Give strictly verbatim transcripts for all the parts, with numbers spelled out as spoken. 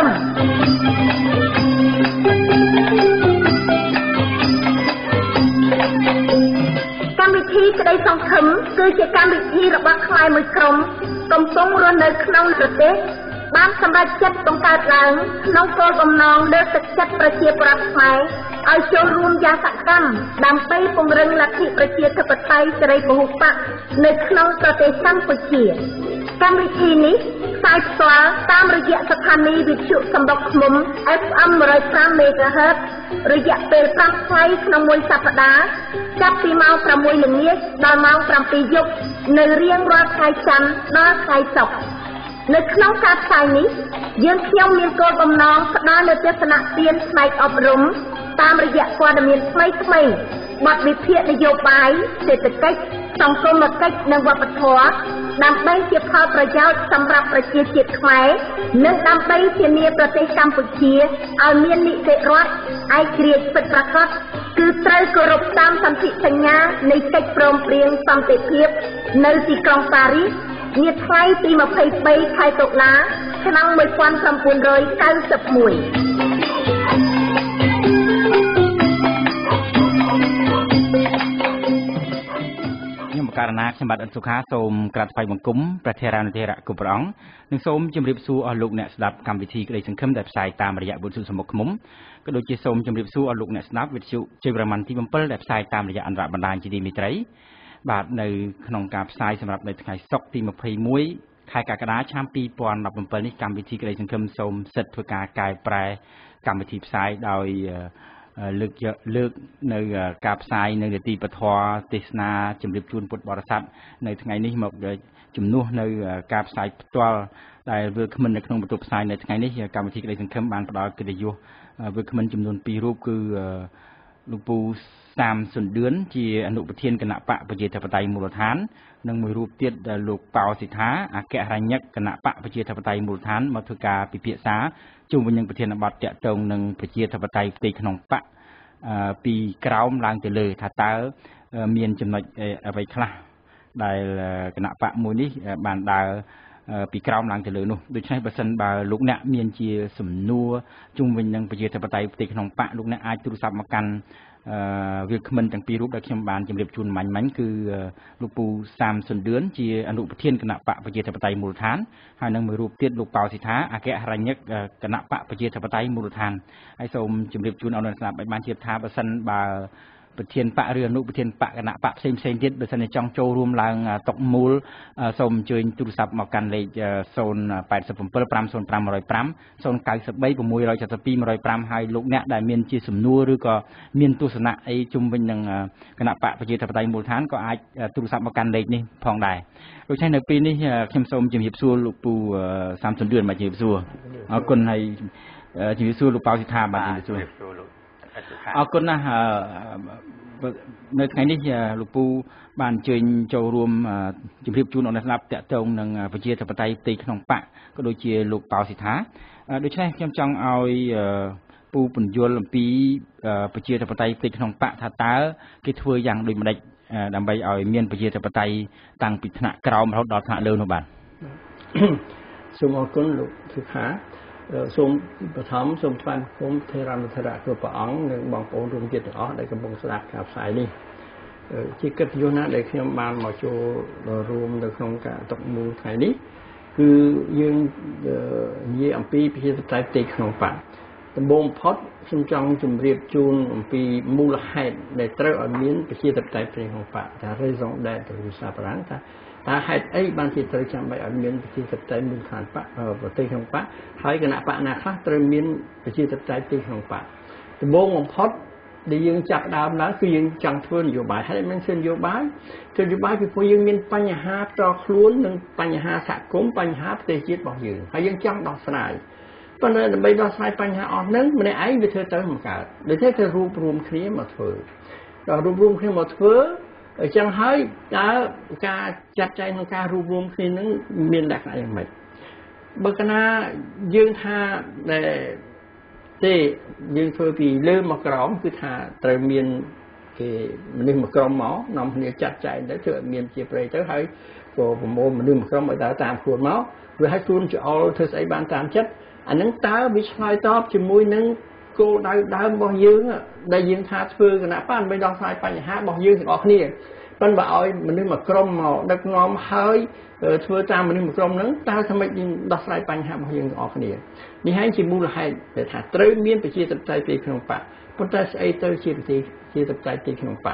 កម្មវិធីក្តីសង្ឃឹមគឺជាកម្មវិធីរបស់ខ្មែរមួយក្រុមកំពុងរស់នៅក្នុងប្រទេសបានសម្រេចចិត្តបង្កើតឡើងក្នុងគោលបំណងលើកទឹកចិត្តប្រជាពលរដ្ឋខ្មែរឲ្យចូលរួមយ៉ាងសកម្មដើម្បីពង្រឹងលទ្ធិប្រជាធិបតេយ្យសេរីពហុបកនៅក្នុងប្រទេសកម្ពុជាកម្មវិធីនេះផ្សាយផ្ទាល់តាមរយៈស្ថានីយ៍វិទ្យុសម្រុកឃ្មុំ เอฟ เอ็ม หนึ่งร้อยห้า មេហ្គាហឺត រយៈពេលប្រាំថ្ងៃក្នុងមួយសប្តាហ៍ចាប់ពីម៉ោងប្រាំមួយល្ងាចដល់ម៉ោងប្រាំពីរយប់នៅរៀងរាល់ថ្ងៃច័ន្ទដល់ថ្ងៃសុក្រនៅក្នុងការផ្សាយនេះយើងខ្ញុំមានគោលបំណងផ្ដល់នូវទស្សនៈទានផ្នែកអប់រំតាមរយៈព័ត៌មានថ្មីៗបទវិភាគនយោបាយសេដ្ឋកិច្ចសង្គមគិច្ចនិងវប្បធម៌ដើម្បីជាផលប្រយោជន៍សម្រាប់ប្រជាជាតិខ្មែរនិងដើម្បីធានាប្រទេសកម្ពុជាឲ្យមាននីតិរដ្ឋឯករាជ្យពិតប្រាកដគឺត្រូវគោរពតាមសន្ធិសញ្ញានៃកិច្ចព្រមព្រៀងសន្តិភាពនៅទីក្រុងប៉ារីសនាថ្ងៃទីម្ភៃបីខែតុលាឆ្នាំmột nghìn chín trăm chín mươi mốt ខ្ញុំបករណាខ្ញុំបាទអនសុខាសូមក្រាបថ្វាយបង្គំព្រះធរណធរៈគ្រប់ព្រះអង្គនិងសូមជម្រាបសួរអស់លោកអ្នកស្ដាប់កម្មវិធីក្តីសង្ឃឹមដែលផ្សាយតាមរយៈវិទ្យុសម្មុខឃ្មុំក៏ដូចជាសូមជម្រាបសួរអស់លោកអ្នកស្ដាប់វិទ្យុជ័យវរ្ម័នទីbảyដែលផ្សាយតាមរយៈអន្តរបណ្ដាញជាទីមេត្រីបាទនៅក្នុងការផ្សាយសម្រាប់នៅថ្ងៃសុក្រទីម្ភៃមួយខែកក្កដាឆ្នាំពីរពាន់ដប់bảyនេះកម្មវិធីក្តីសង្ឃឹមសូមសិទ្ធធ្វើការកែប្រែកម្មវិធីផ្សាយដោយលើកលើកនៅការផ្សាយនៅនីតិពធទេសនាជំរាបជូនពុទ្ធបរិស័ទនៅថ្ងៃនេះមកជំនួសនៅការផ្សាយផ្ទាល់ដែលវាគ្មិននៅក្នុងបន្ទប់ផ្សាយនៅថ្ងៃនេះកម្មវិធីក្តីសង្ឃឹមបានផ្ដល់កិត្តិយសវាគ្មិនចំនួនពីររូបគឺលោកពូសាមសុនឌឿនជាអនុប្រធានគណៈបកប្រជាធិបតេយ្យមូលដ្ឋាននិងមួយរូបទៀតលោកប៉ោសិដ្ឋាអគ្គរញ្ញិកគណៈបកប្រជាធិបតេយ្យមូលដ្ឋានមកធ្វើការពិភាក្សាជុំវិញនឹងប្រធានបទតាក់ទងនឹងប្រជាធិបតេយ្យផ្ទៃក្នុងបកពីក្រោមឡើងទៅលើថាតើមានចំណុចអ្វីខ្លះដែលគណៈបកមួយនេះបានដើរពីក្រោមឡើងទៅលើនោះដូច្នេះបើសិនបើលោកអ្នកមានជាសំណួរជុំវិញនឹងប្រជាធិបតេយ្យផ្ទៃក្នុងបកលោកអ្នកអាចទូរស័ព្ទមកកាន់វាគ្មិនទាំងពីររូបដែលខ្ញុំបានជម្រាបជូនមាញ់មាញ់គឺលោកពូសាមសុនឌឿនជាអនុប្រធានគណៈបកប្រជាធិបតេយ្យមូលដ្ឋានហើយនឹងមួយរូបទៀតលោកប៉ោសិដ្ឋាអគ្គរញ្ញិកគណៈបកប្រជាធិបតេយ្យមូលដ្ឋានហើយសូមជម្រាបជូនអរគុណស្ដាប់ឲ្យបានជឿថាបើសិនបើប្រធានបកឬអនុប្រធានបកគណៈបកផ្សេងផ្សេងទៀតបើសិនជាចង់ចូលរួមឡើងតុកមូលសូមអញ្ជើញទូរស័ព្ទមកកាន់លេខศูนย์ แปด เจ็ด ห้า ศูนย์ ห้า ศูนย์ ห้า ศูนย์ เก้า ศูนย์ สาม หก เจ็ด สี่ หนึ่ง ศูนย์ ห้าហើយលោកអ្នកដែលមានជាសំណួរឬក៏មានទស្សនៈអីជុំវិញនឹងគណៈបកប្រជាធិបតេយ្យមូលដ្ឋានក៏អាចទូរស័ព្ទមកកាន់លេខនេះផងដែរដូច្នេះនៅពេលនេះខ្ញុំសូមជម្រាបសួរលោកពូសាមសុនឌឿនមកជម្រាបសួរអរគុណហើយជម្រាបសួរលោកប៉ោសិដ្ឋាបាទជម្រាបសួរលោកអរគុណណាស់នៅថ្ងៃនេះលោកពូបានអញ្ជើញចូលរួមជម្រាបជូនអរគុណស្ដាប់តាក់ទងនឹងប្រជាធិបតេយ្យផ្ទៃក្នុងបកក៏ដូចជាលោកប៉ោសិដ្ឋាដូច្នេះខ្ញុំចង់ឲ្យពូពន្យល់អំពីប្រជាធិបតេយ្យផ្ទៃក្នុងបកថាតើគេធ្វើយ៉ាងដូចម្ដេចដើម្បីឲ្យមានប្រជាធិបតេយ្យតាំងពីថ្នាក់ក្រោមរហូតដល់ថ្នាក់លើនោះបាទសូមអរគុណលោកសុខាសូមបឋមសូមថ្វាយបង្គំធរណធរៈគ្រប់ព្រះអង្គនិងបងប្អូនរួមជាតិទាំងអស់ដែលកំពុងស្ដាប់ការផ្សាយនេះជាកិត្តិយសណាស់ដែលខ្ញុំបានមកចូលរួមនៅក្នុងការតុកមូលថ្ងៃនេះគឺយើងនិយាយអំពីប្រជាធិបតេយ្យផ្ទៃក្នុងបកដំបូងបំផុតខ្ញុំចង់ជម្រាបជូនអំពីមូលហេតុដែលត្រូវឲ្យមានប្រជាធិបតេយ្យផ្ទៃក្នុងបកថា raison d'être ភាសាបារាំងថាតើហេតុអីបានជាត្រូវចាំបាច់ឲ្យមានប្រជាធិបតេយ្យមូលដ្ឋានបកប្រទេសក្នុងបកហើយគណៈបកណាខ្លះត្រូវមានប្រជាធិបតេយ្យផ្ទៃក្នុងបកដំបូងបំផុតដែលយើងចាប់ដើមឡើងគឺយើងចង់ធ្វើនយោបាយហើយមិនធ្វើនយោបាយធ្វើនយោបាយពីព្រោះយើងមានបញ្ហាផ្ទាល់ខ្លួននិងបញ្ហាសហគមន៍បញ្ហាប្រទេសជាតិរបស់យើងហើយយើងចង់ដោះស្រាយប៉ុន្តែដើម្បីដោះស្រាយបញ្ហាអស់ហ្នឹងម្នាក់ឯងវាធ្វើទៅមិនកើតដូចទេគឺរួមរួមគ្នាមកធ្វើដល់រួមរួមគ្នាមកធ្វើអញ្ចឹងហើយតើការចាត់ចែងក្នុងការរួមរួមគ្នានឹងមានលក្ខណៈយ៉ាងម៉េចបើកណាយើងថាដែលទេយើងធ្វើពីលើមកក្រោមគឺថាត្រូវមានគេមនុស្សមកក្រោមមកនាំគ្នាចាត់ចែងទៅធ្វើឲ្យមានជាប្រេយទៅហើយក៏ប្រមូលមនុស្សមកក្រោមឲ្យដើរតាមខ្លួនមកវាឲ្យខ្លួនច្អល់ធ្វើស្អីបានតាមចិត្ត anh nâng ta bị sai top chỉ mùi nâng cô đau đau bao nhiêu á đại diện tha phơi cái nãy bạn bên đó sai phải há bao nhiêu thì có kia bạn bảo mình đi mà crom màu đất ngom hơi phơi ta mình đi mà crom nắng taทำไมđó sai phải há bao nhiêu thì có kiaนี่ให้chỉ mua là hay để thả tới miên phải chia tậpใจตีขนมปังคนta sẽ tới chiaตีchia tậpใจตีขนมปัง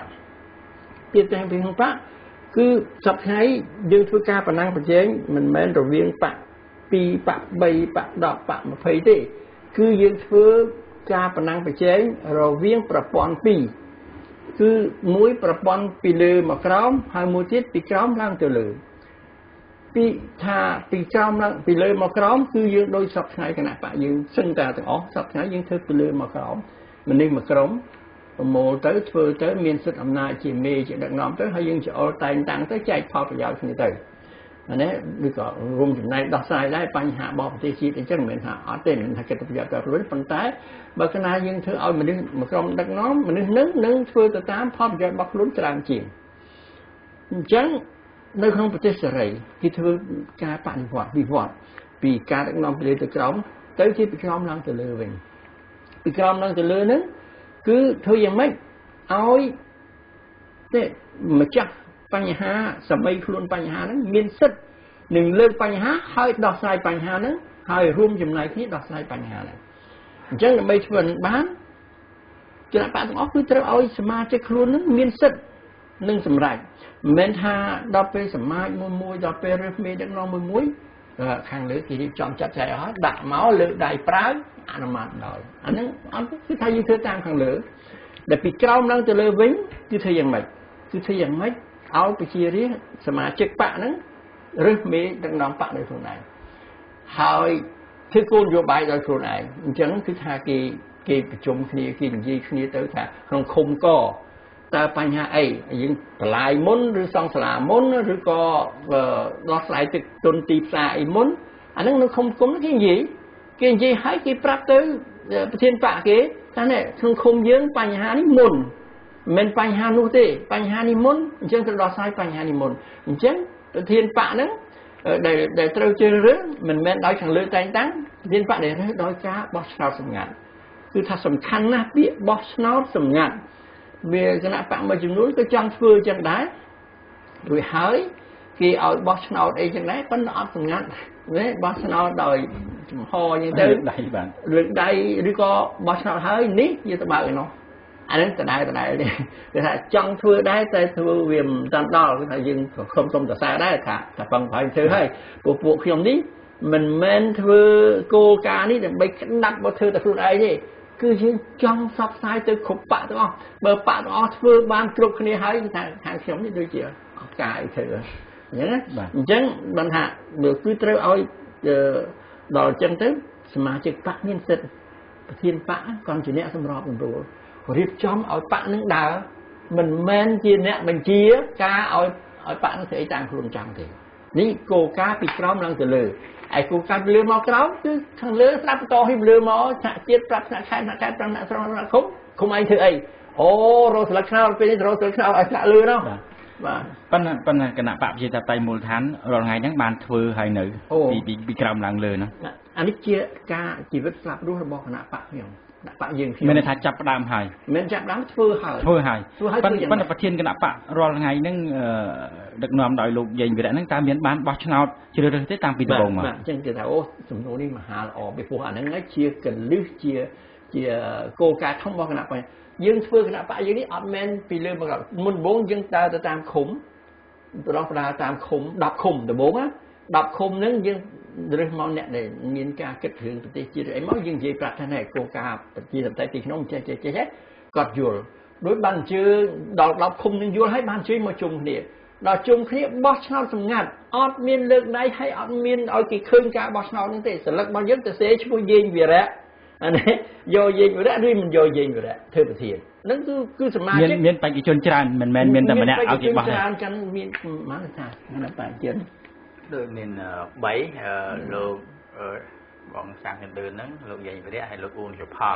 chia tậpตีขนมปังคือสับให้ยืนทุกการปนังประเจงมันแม้นระเวียงปะปีปะใบปะดอกปะมาเพย์ดิคือยืนทุกการปนังประเจงระเวียงประปอนปีคือมุ้ยประปอนปีเลือมากร้อมหายมุ้ยทิศปีกร้อมล่างตัวเลือปีชาปีกร้อมล่างปีเลือมากร้อมคือยืนโดยสับให้ขณะปะยืนซึ่งแต่ถึงอ๋อสับให้ยืนทุกปีเลือมากร้อมมันนี่มากร้อมโมtới phơi tới miền Bắc Âm Nam chỉ mê chỉ đặt ngắm tới hay dân chỉ ở tay tăng tới chạy phao phải giáo như thế anh ấy đi có rung chừng này đọc sai đấyបញ្ហាបបប្រទេសជាតិអញ្ចឹងមិនថាអត់ទេមិនថាគេទៅប្រយ័ត្នទៅរួចប៉ុន្តែបើគណៈយើងធ្វើឲ្យមនុស្សមកក្រុមដឹកនាំមនុស្សនឹងនឹងធ្វើទៅតាមផលប្រយោជន៍របស់ខ្លួនច្រើនជាងអញ្ចឹងនៅក្នុងប្រទេសសេរីគេធ្វើការបដិវត្តវិវត្តពីការដឹកនាំពីលើទៅក្រោមទៅជាពីក្រោមឡើងទៅលើវិញពីក្រោមឡើងទៅលើហ្នឹងគឺធ្វើយ៉ាងម៉េចឲ្យទេម្ចាស់បញ្ហាសម័យខ្លួនបញ្ហាហ្នឹងមានសិទ្ធិនឹងលើកបញ្ហាហើយដោះស្រាយបញ្ហាហ្នឹងហើយរួមចំណែកគ្នាដោះស្រាយបញ្ហាហ្នឹងអញ្ចឹងដើម្បីធ្វើបានគណៈបកទាំងអស់គឺត្រូវឲ្យសមាជិកខ្លួនហ្នឹងមានសិទ្ធិនឹងសម្រេចមិនមែនថាដល់ពេលសមាជមួយមួយដល់ពេលរើសមេដឹកនាំមួយមួយខាងលើគេរៀបចំចាត់ចែងអស់ដាក់មកលើកដៃប្រើអនុម័តដល់អាហ្នឹងអត់គឺថាយើងធ្វើតាមខាងលើដែលពីក្រោមឡើងទៅលើវិញគឺធ្វើយ៉ាងម៉េចគឺធ្វើយ៉ាងម៉េចឲ្យប្រជារាស្ត្រសមាជិកបកហ្នឹងរើសមេដឹកនាំបកដោយខ្លួនឯងហើយធ្វើគោលនយោបាយដោយខ្លួនឯងអញ្ចឹងគឺថាគេគេប្រជុំគ្នាគេនិយាយគ្នាទៅថាក្នុងឃុំកតើបញ្ហាអីយើងបន្លាយមុនឬសង់សាលាមុនឬក៏ដោះស្រាយទឹកទុនទីផ្សារអីមុនអាហ្នឹងនៅឃុំគុំគេនិយាយគេនិយាយឲ្យគេប្រាប់ទៅប្រធានបកគេថានេះក្នុងឃុំយើងបញ្ហានេះមុនមិនបញ្ហានោះទេបញ្ហានេះមុនអញ្ចឹងត្រូវដោះស្រាយបញ្ហានេះមុនអញ្ចឹងប្រធានបកហ្នឹងដែលដែលត្រូវជឿរើសមិនមែនដោយខាងលើតែងតាំងប្រធានបកដែលរើសដោយការបោះឆ្នោតសម្ងាត់គឺថាសំខាន់ណាស់ពាក្យបោះឆ្នោតសម្ងាត់វាគណៈបកមួយចំនួនក៏ចង់ធ្វើអញ្ចឹងដែររួចហើយគេឲ្យបោះឆ្នោតអីចឹងដែរប៉ុន្តែអត់សម្ងាត់ណាបោះឆ្នោតដោយចំហអញ្ចឹងទៅដៃបានលើកដៃឬក៏បោះឆ្នោតហើយនេះវាទៅបើឯនោះអានេះដដែលដដែលទេគេថាចង់ធ្វើដែរតែធ្វើវាមិនតាន់ដល់គឺថាយើងខំសុំតសារដែរថាតែប៉ុន្តែធ្វើហើយពួកពួកខ្ញុំនេះមិនមែនធ្វើគោលការណ៍នេះដើម្បីក្តាប់មកធ្វើតែខ្លួនឯងទេគឺយើងចង់ផ្សព្វផ្សាយទៅគ្រប់បកទាំងអស់បើបកទាំងអស់ធ្វើបានគ្រប់គ្នាហើយគឺថាខាងខ្ញុំនេះដូចជាអត់ការអីធ្វើអញ្ចឹងណាអញ្ចឹងបានថាគឺត្រូវឲ្យដល់អញ្ចឹងទៅសមាជិកបកមានសិទ្ធិប្រធានបកគាត់ជាអ្នកសម្របសម្រួលរៀបចំឲ្យបកនឹងដើរមិនមែនជាអ្នកបញ្ជាការឲ្យឲ្យបកនឹងធ្វើអីតាមខ្លួនចង់ទេនេះគោលការណ៍ពីក្រោមឡើងទៅលើឯគោលការណ៍ពីលើមកក្រោមគឺខាងលើស្ដាប់បន្តពីលើមកថ្នាក់ជាតិប្រាប់ថ្នាក់ខេត្តថ្នាក់ខេត្តប្រាប់ថ្នាក់ស្រុកថ្នាក់ឃុំឃុំឯងធ្វើអីអូរកស្លឹកឆ្នោតពេលនេះរកស្លឹកឆ្នោតឲ្យថ្នាក់លើនោះបាទប៉ុន្តែប៉ុន្តែគណៈបកប្រជាធិបតេយ្យមូលដ្ឋានរាល់ថ្ងៃហ្នឹងបានធ្វើហើយនៅពីពីក្រោមឡើងលើហ្នឹងអានេះជាការជីវិតស្លាប់រស់របស់គណៈបកខ្ញុំបកយើងខ្ញុំមានថាចាប់ផ្ដើមហើយមិនចាប់ផ្ដើមធ្វើហើយធ្វើហើយប៉ុន្តែប៉ុន្តែប្រធានគណៈបករាល់ថ្ងៃហ្នឹងដឹកនាំដោយលោកយេងវីរៈហ្នឹងតើមានបានបោះឆ្នោតជ្រើសរើសទេតាំងពីដំបូងមកបាទអញ្ចឹងគេថាអូសំណួរនេះមហាល្អពីព្រោះអាហ្នឹងជាកលឹះជាជាគោលការណ៍ធំរបស់គណៈបកយើងធ្វើគណៈបកយើងនេះអត់មែនពីលើមកមុនដំបូងយើងដើរទៅតាមឃុំទៅដល់ដើរតាមឃុំដប់ឃុំដំបូងណាដប់ឃុំហ្នឹងយើងរើសមកអ្នកដែលមានការគិតរឿងប្រទេសជាតិអីមកយើងនិយាយប្រាប់ថាណែគោលការណ៍ប្រជាធិបតេយ្យទីក្នុងចេះចេះចេះគាត់យល់ដោយបានអញ្ជើញដល់ដប់ឃុំនឹងយល់ហើយបានអញ្ជើញមកជុំគ្នាដល់ជុំគ្នាបោះឆ្នោតសម្ងាត់អត់មានលើកដៃហើយអត់មានឲ្យគេឃើញការបោះឆ្នោតនោះទេសិលឹករបស់យើងទៅសេឈ្មោះយេងវីរៈអានេះយកយេងវីរៈឬមិនយកយេងវីរៈធ្វើប្រធានហ្នឹងគឺគឺសមាជិកមានមានបេក្ខជនច្រើនមិនមែនមានតែម្នាក់ឲ្យគេបោះច្រើនចឹងមានម៉ានថាណាបេក្ខជនដូចមានបីលោកបងសាំងកណ្ដឿនហ្នឹងលោកយេងវីរៈហើយលោកអ៊ូនសុផល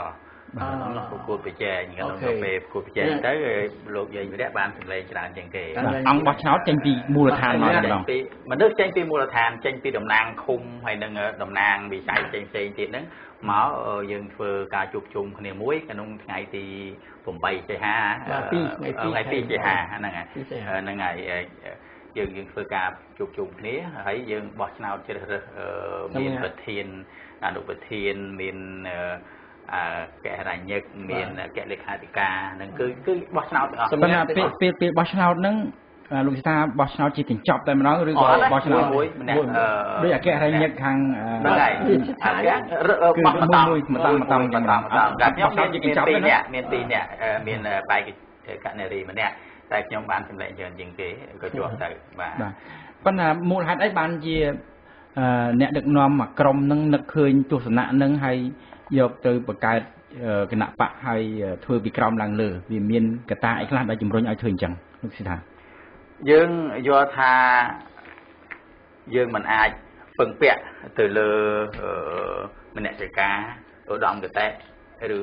ប្រកួតប្រជែងក្នុងពេលប្រកួតប្រជែងទៅលោកយាយម្នាក់បានសម្លេងច្រើនជាងគេអង្គបោះឆ្នោតចេញពីមូលដ្ឋានមកម្ដងមនុស្សចេញពីមូលដ្ឋានចេញពីតំណាងឃុំហើយនឹងតំណាងវិស័យផ្សេងផ្សេងទៀតហ្នឹងមកយើងធ្វើការជួបជុំគ្នាមួយក្នុងថ្ងៃទីeightសីហាថ្ងៃtwoសីហាហ្នឹងហើយហ្នឹងហើយយើងយើងធ្វើការជួបជុំគ្នាហើយយើងបោះឆ្នោតជ្រើសរើសមានប្រធានអនុប្រធានមានអឺកែរញ្ញិកមានកែលេខាធិការហ្នឹងគឺគឺបោះឆ្នោតអស់សម្រាប់ពេលពេលពេលបោះឆ្នោតហ្នឹងលោកសិថាបោះឆ្នោតជាកញ្ចប់តែម្ដងឬក៏បោះឆ្នោតមួយម្នាក់ដូចអគ្គរញ្ញិកខាងហ្នឹងហើយបោះម្ដងម្ដងម្ដងម្ដងម្ដងខ្ញុំមានពីរនាក់មានពីរនាក់មានបែកកណរីម្នាក់តែខ្ញុំបានសម្លេងច្រើនជាងគេក៏ជាប់ទៅបាទប៉ុន្តែមូលហេតុអីបានជាអ្នកដឹកនាំមួយក្រុមនឹងនឹកឃើញទស្សនៈនឹងហើយយកទៅបង្កើតគណៈបកហើយធ្វើពីក្រោមឡើងលើវាមានកត្តាអីខ្លះដែលជំរុញឲ្យធ្វើអញ្ចឹងលោកសិថាយើងយល់ថាយើងមិនអាចពឹងពាក់ទៅលើមនសិការឧត្តមកតេឬ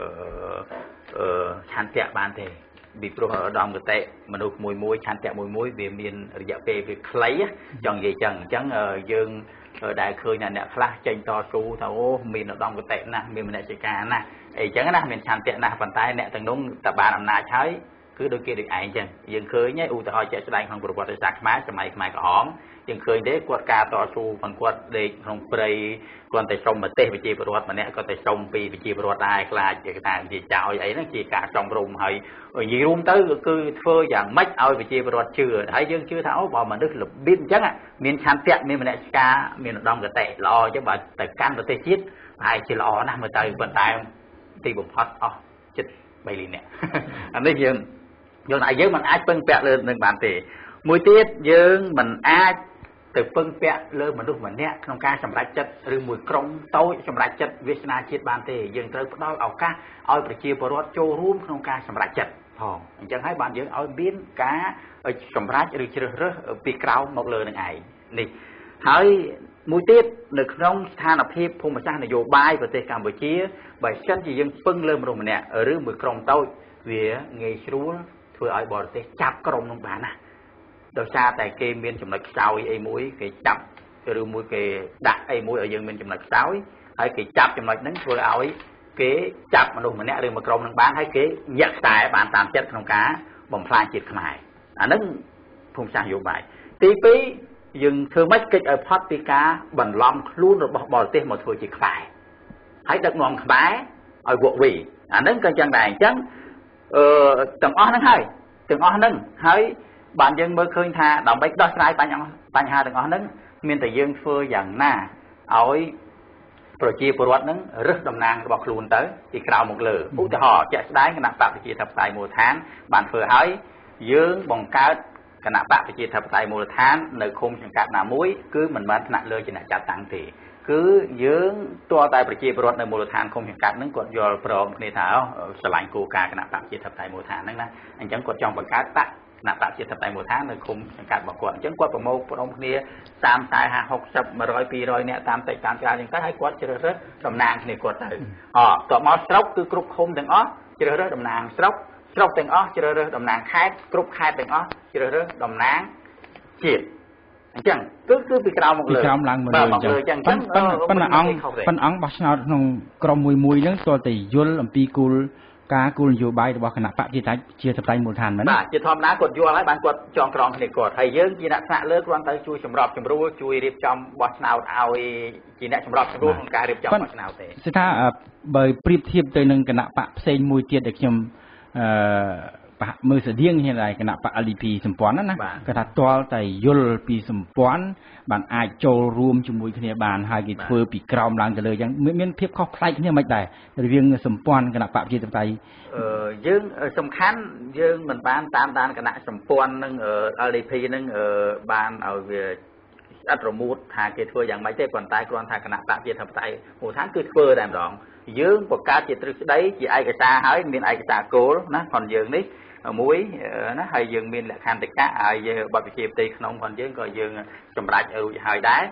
ឆន្ទៈបានទេពីព្រោះឧត្តមកតេមនុស្សមួយមួយឆន្ទៈមួយមួយវាមានរយៈពេលវាខ្លីចង់និយាយចឹងអញ្ចឹងយើងដែលឃើញអ្នកខ្លះចេញតស៊ូថាអូមានឧត្តមកតេណាស់មានមនសិការណាស់អីចឹងណាមានឆន្ទៈណាស់ប៉ុន្តែអ្នកទាំងនោះតែបានអំណាចហើយគឺដូចគេដូចឯងចឹងយើងឃើញឧទាហរណ៍ជាក់ស្ដែងក្នុងប្រវត្តិសាស្ត្រខ្មែរសម័យខ្មែរក្រហមយើងឃើញទេគាត់ការតស៊ូផងគាត់ដេកក្នុងព្រៃគាត់តែសុំប្រទេសវិជាពលរដ្ឋម្នាក់គាត់តែសុំពីវិជាពលរដ្ឋដែរខ្លាចគេថាវិជាចោលអីហ្នឹងជាការចំរុំហើយនិយាយរួមទៅគឺធ្វើយ៉ាងម៉េចឲ្យវិជាពលរដ្ឋជឿហើយយើងជឿថាអូបើមនុស្សរបៀបអញ្ចឹងមានឆន្ទៈមានមនសិការមានឧត្តមកតេល្អអញ្ចឹងបើទៅកាន់ប្រទេសជាតិប្រហែលជាល្អណាស់មើលទៅប៉ុន្តែទីបំផុតអស់ចិត្ត3លាននាក់អានេះយើងយើងថាយើងមិនអាចពឹងពាក់លើនឹងបានទេមួយទៀតយើងមិនអាចទៅពឹងពាក់លើមនុស្សម្នាក់ក្នុងការសម្រេចចិត្តឬមួយក្រុមតូចសម្រេចចិត្តវាសនាជាតិបានទេយើងត្រូវផ្ដល់ឱកាសឲ្យប្រជាពលរដ្ឋចូលរួមក្នុងការសម្រេចចិត្តផងអញ្ចឹងហើយបានយើងឲ្យមានការសម្រេចឬជ្រើសរើសពីក្រោមមកលើនឹងឯងនេះហើយមួយទៀតនៅក្នុងស្ថានភាពភូមិសាស្ត្រនយោបាយប្រទេសកម្ពុជាបើសិនជាយើងពឹងលើមនុស្សម្នាក់ឬមួយក្រុមតូចវាងាយស្រួលធ្វើឲ្យបរទេសចាប់ក្រុមនោះបានណាដោយសារតែគេមានចំណុចខ្សោយអីមួយគេចាប់ឬមួយគេដាក់អីមួយឲ្យយើងមានចំណុចខ្សោយហើយគេចាប់ចំណុចហ្នឹងធ្វើឲ្យគេចាប់មនុស្សម្នាក់ឬមួយក្រុមនឹងបានហើយគេញាក់ខ្សែបានតាមចិត្តក្នុងការបំផ្លាញជាតិខ្មែរអាហ្នឹងភូមិសាស្ត្រនយោបាយទីពីរយើងធ្វើម៉េចកិច្ចឲ្យផុតពីការបន្លំខ្លួនរបស់បរទេសមកធ្វើជាខ្មែរហើយដឹកនាំខ្មែរឲ្យវក់វីអាហ្នឹងក៏អញ្ចឹងដែរអញ្ចឹងអឺទាំងអស់ហ្នឹងហើយទាំងអស់ហ្នឹងហើយបានយើងមើលឃើញថាដើម្បីដោះស្រាយបញ្ហាបញ្ហាទាំងអស់ហ្នឹងមានតែយើងធ្វើយ៉ាងណាឲ្យប្រជាពលរដ្ឋហ្នឹងរើសតំណាងរបស់ខ្លួនទៅពីក្រៅមកលើឧទាហរណ៍ជាក់ស្ដែងគណៈបកប្រជាធិបតេយ្យមូលដ្ឋានបានធ្វើឲ្យយើងបង្កើតគណៈបកប្រជាធិបតេយ្យមូលដ្ឋាននៅឃុំសង្កាត់ណាមួយគឺមិនបានថ្នាក់លើជាអ្នកចាត់តាំងទេគឺយើងតើតែប្រជាពលរដ្ឋនៅមូលដ្ឋានឃុំសង្កាត់ហ្នឹងគាត់យល់ព្រមគ្នាថាស្រឡាញ់គោលការណ៍គណៈបកប្រជាធិបតេយ្យមូលដ្ឋានហ្នឹងណាអញ្ចឹងគាត់ចង់បង្កើតបកគណៈបកប្រជាធិបតេយ្យមូលដ្ឋាននៅឃុំសង្កាត់របស់គាត់អញ្ចឹងគាត់ប្រមូលផ្ដុំគ្នា三十、ห้า十、หกสิบ một trăm ពីររយនាក់តាមតិចតាមច្រើនអញ្ចឹងទៅហើយគាត់ជ្រើសរើសតំណាងគ្នាគាត់ទៅអតមកស្រុកគឺគ្រប់ឃុំទាំងអស់ជ្រើសរើសតំណាងស្រុកស្រុកទាំងអស់ជ្រើសរើសតំណាងខេត្តគ្រប់ខេត្តទាំងអស់ជ្រើសរើសតំណាងជាតិអញ្ចឹងគឺគឺពីក្រៅមកលើពីក្រៅឡើងមកលើអញ្ចឹងប៉ុន្តែប៉ុន្តែអង្គប៉ុន្តែអង្គបោះឆ្នោតក្នុងក្រុមមួយមួយហ្នឹងស្ទាល់តែយល់អំពីគោលការគោលនយោបាយរបស់គណៈបកជាជាធិបតេយ្យមូលដ្ឋានមែនបាទជាធម្មតាគាត់យល់ហើយបានគាត់ចងក្រងគ្នាគាត់ហើយយើងជាអ្នកថ្នាក់លើគ្រាន់តែជួយសម្របសម្រួលជួយរៀបចំបោះឆ្នោតឲ្យជាអ្នកសម្របសម្រួលក្នុងការរៀបចំបោះឆ្នោតទេស្ថាបើប្រៀបធៀបទៅនឹងគណៈបកផ្សេងមួយទៀតដែលខ្ញុំអឺមើលស្តៀងនេះដែរគណៈបក แอล ดี พี សម្ព័ន្ធណាគាត់ថាទាល់តែយល់ពីសម្ព័ន្ធបានអាចចូលរួមជាមួយគ្នាបានហើយគេធ្វើពីក្រោមឡើងទៅលើអញ្ចឹងមានភាពខុសប្លែកគ្នាមិនដែររវាងសម្ព័ន្ធគណៈបកប្រជាធិបតេយ្យអឺយើងសំខាន់យើងមិនបានតាមដានគណៈសម្ព័ន្ធនឹង แอล ดี พี នឹងបានឲ្យវាអត់រមូតថាគេធ្វើយ៉ាងម៉េចទេប៉ុន្តែគ្រាន់ថាគណៈបកប្រជាធិបតេយ្យមូលដ្ឋានគឺធ្វើតែម្ដងយើងបង្កើតជាទ្រឹស្ដីជាឯកសារហើយមានឯកសារគោលណាផងយើងនេះមួយណាហើយយើងមានលក្ខន្តិកៈហើយយើងបទវិជាផ្ទៃក្នុងផងយើងក៏យើងសម្រេចរួចហើយដែរ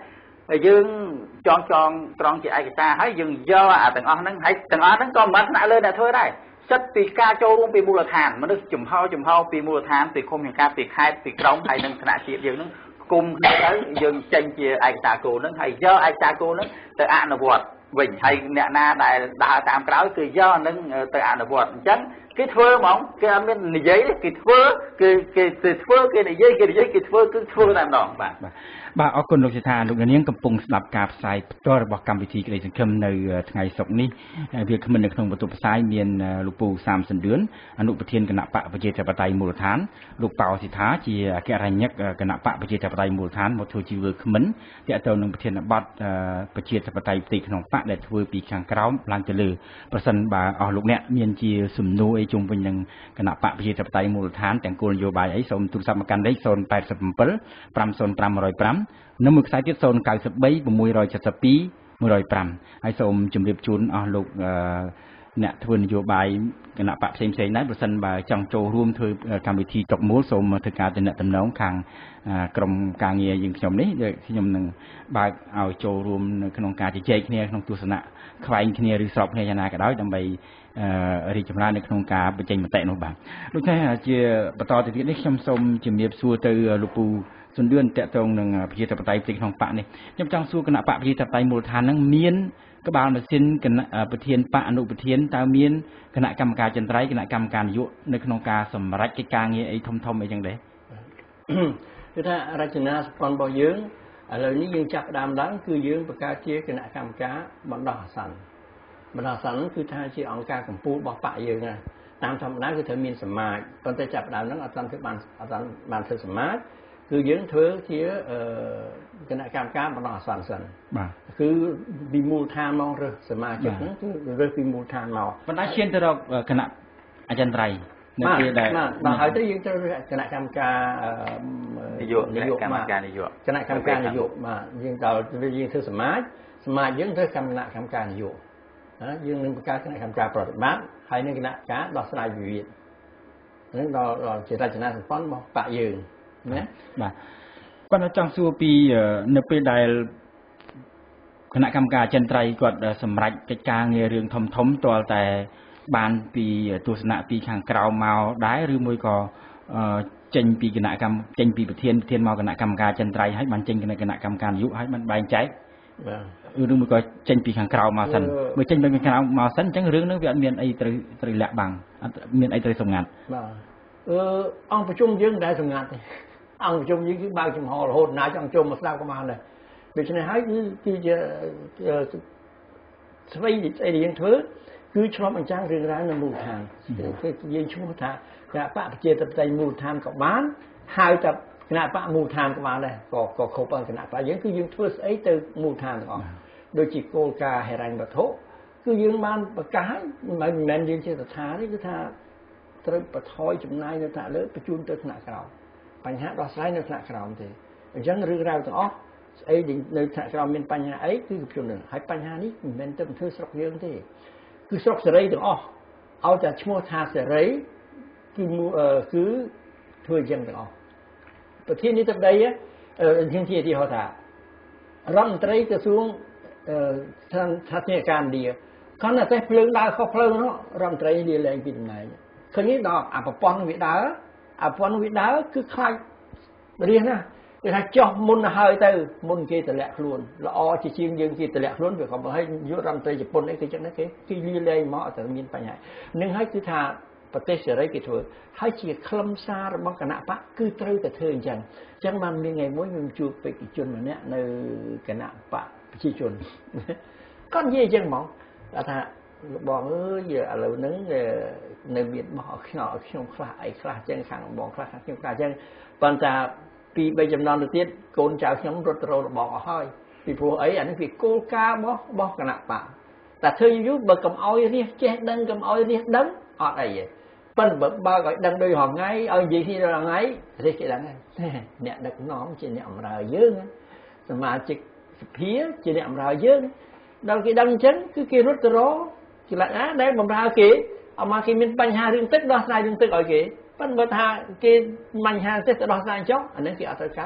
dương chọn chọn tròn chị ai người ta hãy dừng do à từng on nâng hãy từng on nâng còn mất lại lên là thôi đây chất vì ca châu luôn vì mua là thản mà được chùm hao chùm hao vì mua là thản vì không hiện ca vì khai vì trống hay nâng khả chị dương nâng cùng tới dừng tranh chia ai ta cô nâng hay do ai ta cô nâng tới ăn là vọt bình hay nè na đại đại tam cáo từ do nâng tới ăn là vọt chắn cái thơ mỏng cái anh bên giấy cái thơ cái cái cái thơ cái này giấy cái giấy cái thơ cứ thơ làm đòn bạn bà ởคนលោកសិដ្ឋាលោកនាងកំពុងស្ដាប់ការផ្សាយផ្ទាល់របស់កម្មវិធីក្តីសង្ឃឹមនៅថ្ងៃសុក្រនេះវាគ្មិននៅក្នុងបន្ទប់ផ្សាយមានលោកពូសាមសណ្ឌឿនអនុប្រធានគណៈបកប្រជាធិបតេយ្យមូលដ្ឋានលោកប៉ៅសិដ្ឋាជាអគ្គរដ្ឋាភិបាលគណៈបកប្រជាធិបតេយ្យមូលដ្ឋានមកធ្វើជាវាគ្មិនទាក់ទងនឹងប្រធានបទប្រជាធិបតេយ្យផ្ទៃក្នុងបកដែលធ្វើពីខាងក្រោមឡើងទៅលើប្រសិនបើអស់លោកអ្នកមានជាសំណួរអីជុំវិញនឹងគណៈបកប្រជាធិបតេយ្យមូលដ្ឋានទាំងគោលនយោបាយអីសូមទូរស័ព្ទមកកាន់លេខศูนย์ แปด เจ็ด เจ็ด ห้า ศูนย์ ห้า ศูนย์ ห้า នៅមួយខ្សែទៀតศูนย์ เก้า สาม หก เจ็ด สอง หนึ่ง ศูนย์ ห้าហើយសូមជម្រាបជូនអស់លោកអ្នកធ្វើនយោបាយគណៈបកផ្សេងផ្សេងដែរប្រសិនបើចង់ចូលរួមធ្វើកម្មវិធីតុកមូលសូមធ្វើការតំណតំណងខាងក្រុមការងារយើងខ្ញុំនេះខ្ញុំនឹងបើកឲ្យចូលរួមនៅក្នុងការជជែកគ្នាក្នុងទស្សនៈខ្វែងគ្នាឬស្របគ្នាយ៉ាងណាក៏ដោយដើម្បីរីកចម្រើននៅក្នុងការបញ្ចេញមតិនោះបាទដូច្នេះជាបន្តទៅទៀតនេះខ្ញុំសូមជំរាបសួរទៅលោកពូសណ្ឌឿនតកតងនឹងប្រជាធិបតេយ្យផ្ទៃក្នុងបកនេះខ្ញុំចង់សួរគណៈបកប្រជាធិបតេយ្យមូលដ្ឋានហ្នឹងមានក្បាលម៉ាស៊ីនគណៈប្រធានបកអនុប្រធានតើមានគណៈកម្មការចន្ទ្រៃគណៈកម្មការនយោបាយនៅក្នុងការសម្រេចកិច្ចការងារអីធំធំអីចឹងដែរគឺថារចនាសម្ព័ន្ធរបស់យើងឥឡូវនេះយើងចាប់ផ្ដើមឡើងគឺយើងបង្កើតជាគណៈកម្មការបណ្ដោះអាសន្នបណ្ដោះអាសន្នគឺថាជាអង្គការកម្ពុជារបស់បកយើងណាតាមធម្មតាគឺត្រូវមានសមាជប៉ុន្តែចាប់ផ្ដើមហ្នឹងអត់ទាន់ធ្វើបានអត់ទាន់បានធ្វើសមាជគឺយើងធ្វើជាគណៈកម្មការបណ្ដោះអាសន្នសិនបាទគឺពីមូលដ្ឋានមករើសសមាជិកហ្នឹងគឺរើសពីមូលដ្ឋានមកប៉ុន្តែឈានទៅរកគណៈអចិន្ត្រៃយ៍នៅពេលដែលបាទហើយទៅយើងត្រូវគណៈកម្មការនយោបាយគណៈកម្មការនយោបាយគណៈកម្មការនយោបាយបាទយើងដល់យើងធ្វើសមាជសមាជយើងធ្វើគណៈកម្មការនយោបាយយើងនឹងបង្កើតគណៈកម្មការប្រតិបត្តិហើយនឹងគណៈការដោះស្រាយវិវាទហ្នឹងដល់ជារចនាសម្ព័ន្ធរបស់បកយើងណាបាទគាត់ចង់សួរពីនៅពេលដែលគណៈកម្មការអចិន្ត្រៃយ៍គាត់សម្រេចកិច្ចការងាររឿងធំធំទាល់តែបានពីទស្សនៈពីខាងក្រៅមកដែរឬមួយក៏ចេញពីគណៈកម្មចេញពីប្រធានប្រធានមកគណៈកម្មការអចិន្ត្រៃយ៍ហើយបានចេញគណៈគណៈកម្មការនយោបាយហើយបានបែងចែកបាទឬមួយក៏ចេញពីខាងក្រៅមកសិនបើចេញពីខាងក្រៅមកសិនអញ្ចឹងរឿងនោះវាអត់មានអីត្រូវត្រូវលាក់បាំងអត់មានអីត្រូវសម្ងាត់បាទអឺអង្គប្រជុំយើងដែរសម្ងាត់ទេអង្គប្រជុំយើងគឺបើកចំហររហូតណាចង់ចូលមកស្ដាប់ក៏បានដែរដូច្នេះហើយគឺគឺជាស្វ័យស្អីដែលយើងធ្វើគឺឆ្លុះបញ្ចាំងរឿងរ៉ាវនៅមូលដ្ឋានគឺយើងឈ្មោះថាគណៈបកប្រជាធិបតេយ្យមូលដ្ឋានក៏បានហៅថាគណៈបកមូលដ្ឋានក៏បានដែរក៏ក៏គ្រប់អង្គគណៈបកយើងគឺយើងធ្វើស្អីទៅមូលដ្ឋានទាំងអស់ដូចជាគោលការណ៍ហិរញ្ញវត្ថុគឺយើងបានប្រកាសមិនមែនយើងជាស្ថានទេគឺថាត្រូវបន្ថយចំណាយនៅថ្នាក់លើបញ្ជូនទៅថ្នាក់ក្រោមបញ្ហាដោះស្រាយនៅថ្នាក់ក្រោមទេអញ្ចឹងរឿងរ៉ាវទាំងអស់ស្អីនៅថ្នាក់ក្រោមមានបញ្ហាអីគឺខ្ញុំនឹងហើយបញ្ហានេះមិនមែនទៅធ្វើស្រុកយើងទេគឺស្រុកសេរីទាំងអស់ឲ្យតែឈ្មោះថាសេរីគឺគឺធ្វើអញ្ចឹងទាំងអស់ប្រធាននេះទៅដីអញ្ចឹងជាទីហៅថារដ្ឋមន្ត្រីក្រសួងថាធានាការនីគាត់តែភ្លើងដើរខុសភ្លើងនោះរដ្ឋមន្ត្រីលាលែងពីតំណែងឃើញនេះដល់អាប្រព័ន្ធវាដើរអាប្រព័ន្ធវាដើរគឺខ្លាចរៀនណាគេថាចោះមុនហើយទៅមុនគេតម្លាក់ខ្លួនល្អជាជាងយើងគេតម្លាក់ខ្លួនវាក៏បើឲ្យយុរដ្ឋមន្ត្រីជប៉ុនអីគេចឹងណាគេគេលាលែងមកអត់តែមានបញ្ហានឹងហើយគឺថាប្រទេសសេរីគេធ្វើហើយជាខ្លឹមសាររបស់គណៈបកគឺត្រូវតែធ្វើអញ្ចឹងអញ្ចឹងបានមានថ្ងៃមួយខ្ញុំជួបបេក្ខជនម្នាក់នៅគណៈបកប្រជាជនគាត់និយាយអញ្ចឹងហ្មងថាបងអើយឥឡូវហ្នឹងនៅមានបោះខ្នោខ្ញុំខ្លះអីខ្លះអញ្ចឹងខាងបងខ្លះខាងខ្ញុំខ្លះអញ្ចឹងប៉ុន្តែពីបីចំណងទៅទៀតកូនចៅខ្ញុំរត់ទៅរករបស់អស់ហើយពីព្រោះអីអានេះវាគោលការណ៍របស់របស់គណៈបកតែធ្វើយូរបើកុំអោយរះចេះដឹងកុំអោយរះដឹងអត់អីទេប៉ុន្តែបើបើឲ្យដឹងដោយរងថ្ងៃឲ្យនិយាយគ្នារាល់ថ្ងៃរះគេដឹងហើយអ្នកដឹកនាំជាអ្នកបម្រើយើងសមាជិកសភាជាអ្នកបម្រើយើងដល់គេដឹងអញ្ចឹងគឺគេរត់ទៅរកគេឡាក់ណាដែលបម្រើគេអមកគេមានបញ្ហារឿងទឹកដោះស្រាយរឿងទឹកឲ្យគេប៉ុន្តែបើថាគេបញ្ហាទឹកទៅដោះស្រាយចុះអានេះគេអត់ត្រូវការ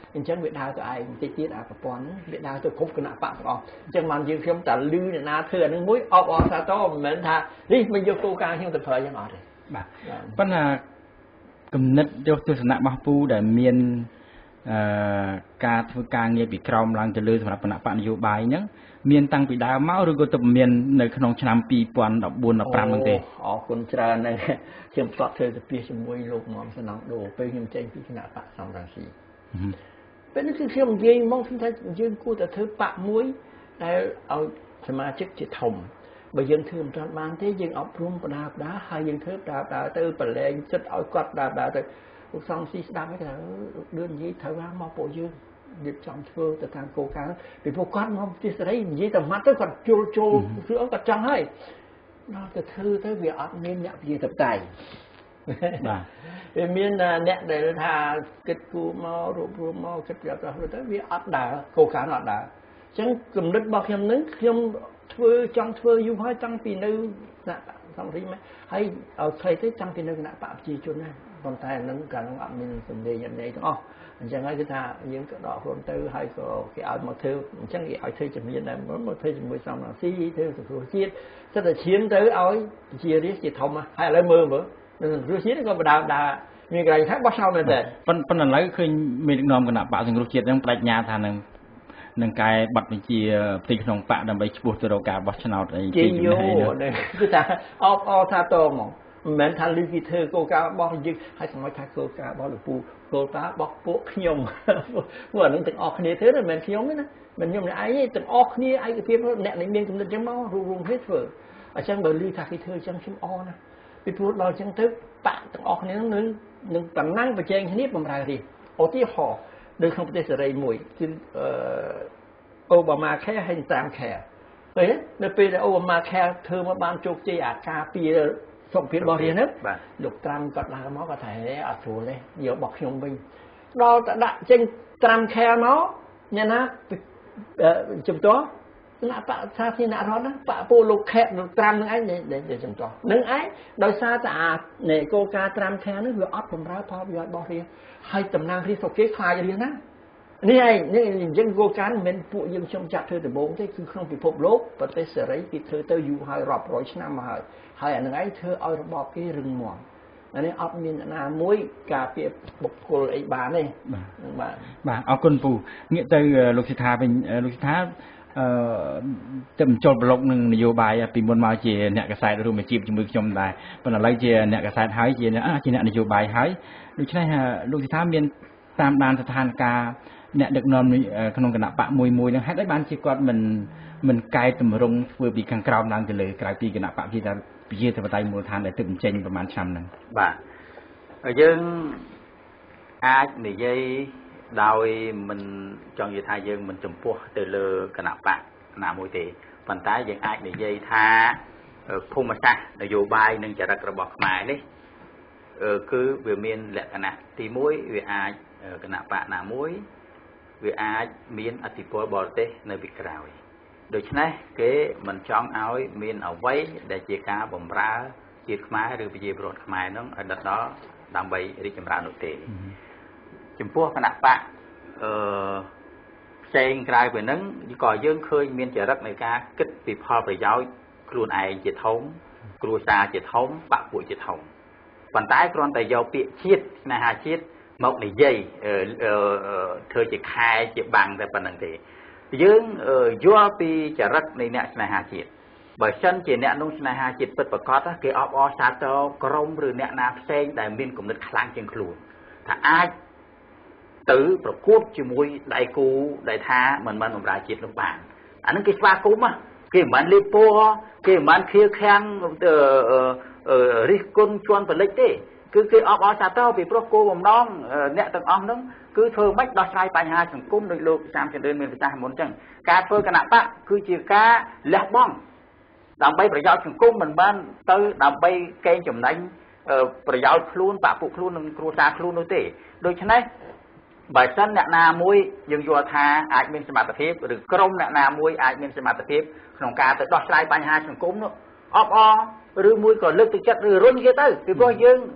អញ្ចឹងវាដើរទៅឯងបន្តិចទៀតអាប្រព័ន្ធហ្នឹងវាដើរទៅគ្រប់គណៈបកទាំងអស់អញ្ចឹងបានយើងខ្ញុំតែលឺអ្នកណាធ្វើអានឹងមួយអបអរសាទរមិនមែនថានេះមិនយកគោលការណ៍ខ្ញុំទៅប្រើយ៉ាងអត់ទេបាទប៉ុន្តែគំនិតយកទស្សនៈរបស់ពូដែលមានអឺការធ្វើការងារពីក្រោមឡើងទៅលើសម្រាប់គណៈបកនយោបាយហ្នឹងមានតាំងពីដើមមកឬក៏ទៅមាននៅក្នុងឆ្នាំពីរពាន់ដប់បួន ដប់ប្រាំហ្នឹងទេអរគុណច្រើនណាស់ខ្ញុំស្ទាត់ធ្វើទៅពីជាមួយលោកមុំសំណងដូពេលខ្ញុំចេញពីគណៈបកសំរងស៊ីពេលនេះគឺខ្ញុំនិយាយមកថាយើងគួរតែធ្វើបកមួយដែលឲ្យសមាជិកជាធំបើយើងធ្វើមិនទាន់បានទេយើងអប់រំបដាបដាហើយយើងធ្វើបដាបដាទៅប្រឡែងចិត្តឲ្យគាត់បដាបដាទៅលោកសំស៊ីស្ដាប់ហើយថាលឿននិយាយត្រូវមកពួកយើងរៀបចំធ្វើទៅតាមគោលការណ៍ពីពួកគាត់មកទីសេរីនិយាយតែម៉ាត់ទៅគាត់ចូលចូលគឺអត់គាត់ចង់ហើយដល់ទៅធ្វើទៅវាអត់មានអ្នកវិទ្យាតៃបាទវាមានអ្នកដែលថាគិតគូមករੂបរੂមមកគិតប្រាប់ទៅទៅវាអត់ដើរគោលការណ៍អត់ដើរអញ្ចឹងគំនិតរបស់ខ្ញុំនឹងខ្ញុំធ្វើចង់ធ្វើយូរហើយតាំងពីនៅគណៈសង្ឃរីមកហើយឲ្យខ្លីទៅតាំងពីនៅគណៈបកប្រជាជនណាប៉ុន្តែនឹងកាលនោះអត់មានសម្លេងអីទាំងអស់អញ្ចឹងហើយគឺថាយើងក៏ដកខ្លួនទៅហើយក៏គេឲ្យមកធ្វើអញ្ចឹងគេឲ្យធ្វើជំនាញដែរមកធ្វើជាមួយសំណាស៊ីធ្វើសង្គ្រោះជាតិសិតតែឈាមទៅឲ្យជារាជជាធំហើយឥឡូវមើលមើលនឹងសង្គ្រោះជាតិក៏បដើដើមានកន្លែងថាបោះឆ្នោតមែនទេប៉ុន្តែឥឡូវឃើញមានដឹកនាំគណៈបកសង្គ្រោះជាតិនឹងបដិញ្ញាថានឹងនឹងកែបាត់បញ្ជាផ្ទៃក្នុងបកដើម្បីឈ្មោះទៅរកការបោះឆ្នោតអីគេយូគឺថាអបអរថាតមកមិនមែនថាលឺគេធ្វើគោលការណ៍របស់យើងហើយសម្រាប់ថាគោលការណ៍របស់លោកពូគោលការណ៍របស់ពួកខ្ញុំពួកអានឹងទាំងអស់គ្នាធ្វើមិនមែនខ្ញុំទេណាមិនខ្ញុំម្នាក់ឯងទេទាំងអស់គ្នាឯកភាពអ្នកដែលមានគំនិតចឹងមករួមរួមគ្នាធ្វើអញ្ចឹងបើលឺថាគេធ្វើចឹងខ្ញុំអរណាពីព្រោះដល់ចឹងទៅបាក់ទាំងអស់គ្នានឹងនឹងតំណាំងប្រជែងគ្នាបំរើរាជឧទាហរណ៍នៅក្នុងប្រទេសសេរីមួយគឺអឺអូបាម៉ាខែហើយតាមខែឃើញនៅពេលដែលអូបាម៉ាខែធ្វើមកបានជោគជ័យអាការពារសុខភាពរបស់រាជហ្នឹងលោកត្រាំគាត់ឡើងមកគាត់ថាអត់ស្រួលទេយករបស់ខ្ញុំវិញដល់តែដាក់ចេញត្រាំខែមកញ៉ាណាជំទាស់គណៈបកសាធារណរដ្ឋណាបកពលលោកខេលោកត្រាំនឹងឯងដែលជំទាស់នឹងឯងដោយសារតែអានៃគោលការណ៍ត្រាំខែនេះវាអត់បំរើផលប្រយោជន៍របស់រាជហើយតំណាងរាជសុខគេខ្លាចរាជណានេះឯងនេះអញ្ចឹងគោលការណ៍មិនមែនពួកយើងខ្ញុំចាត់ធ្វើដំបូងទេគឺក្នុងពិភពលោកប្រទេសសេរីគេធ្វើទៅយូរហើយរាប់រយឆ្នាំមកហើយហើយអានឹងឯងធ្វើឲ្យរបបគេរឹងមាំអានេះអត់មានណាមួយការពារបុគ្គលអីបានទេបាទបាទអរគុណពូងាកទៅលោកសិដ្ឋាវិញលោកសិដ្ឋាអឺទៅបញ្ចូលប្លុកនឹងនយោបាយពីមុនមកជាអ្នកកសែតរួមអាជីពជាមួយខ្ញុំដែរប៉ុន្តែឥឡូវជាអ្នកកសែតហើយជាជាអ្នកនយោបាយហើយដូច្នេះលោកសិដ្ឋាមានតាមដានស្ថានភាពអ្នកដឹកនាំក្នុងគណៈបកមួយមួយនឹងហេតុអីបានជាគាត់មិនមិនកែតម្រង់ធ្វើពីខាងក្រោមឡើងទៅលើក្រៅពីគណៈបកជាប្រជាធិបតេយ្យមូលដ្ឋានដែលទើបបញ្ចេញប្រហែលឆ្នាំហ្នឹងបាទយើងអាចនិយាយដោយមិនចង់និយាយថាយើងមិនចំពោះទៅលើគណៈបកណាមួយទេប៉ុន្តែយើងអាចនិយាយថាភូមិសាស្ត្រនយោបាយនិងចរិតរបស់ខ្មែរនេះគឺវាមានលក្ខណៈទីមួយវាអាចគណៈបកណាមួយវាអាចមានអធិបុលបរទេសនៅពីក្រោយដូច្នេះគេមិនចង់ឲ្យមានអ្វីដែលជាការបំរើជាតិខ្មែរឬប្រជាពលរដ្ឋខ្មែរនឹងឲ្យដិតដល់ដើម្បីរីកចម្រើននោះទេចំពោះគណៈបកអឺផ្សេងក្រៅពីហ្នឹងក៏យើងឃើញមានចរិតនៃការគិតពីផលប្រយោជន៍ខ្លួនឯងជាធំគ្រួសារជាធំបកពួកជាធំប៉ុន្តែគ្រាន់តែយកពាក្យជាតិស្នេហាជាតិមកនិយាយធ្វើជាខែជាបាំងតែប៉ុណ្្នឹងទេយើងយល់ពីចរិតនៃអ្នកស្នេហាជាតិបើសិនជាអ្នកនោះស្នេហាជាតិពិតប្រាកដគេអបអរសាទរក្រុមឬអ្នកណាផ្សេងដែលមានគំនិតខ្លាំងជាងខ្លួនថាអាចទៅប្រកួតជាមួយដៃគូដែលថាមិនមិនបម្រើជាតិនោះបានអានឹងគេស្វាគមន៍គេមិនលេបពណ៌គេមិនខៀវខាំងរិះគន់ជន់ផលិតទេគឺគេអបអរសាទរពីព្រោះគោលបំណងអ្នកទាំងអស់ហ្នឹងគឺធ្វើម៉េចដោះស្រាយបញ្ហាសង្គមដោយលោកតាមចិនមានប្រសាសន៍មុនអញ្ចឹងការធ្វើគណៈបកគឺជាការលះបង់ដើម្បីប្រយោជន៍សង្គមមិនបានទៅដើម្បីកេងចំណេញប្រយោជន៍ខ្លួនបកពួកខ្លួននិងគ្រួសារខ្លួននោះទេដូច្នេះបើសិនអ្នកណាមួយយើងយល់ថាអាចមានសមត្ថភាពឬក្រុមអ្នកណាមួយអាចមានសមត្ថភាពក្នុងការទៅដោះស្រាយបញ្ហាសង្គមនោះអបអរឬមួយក៏លើកទឹកចិត្តឬរុញគេទៅពីព្រោះយើង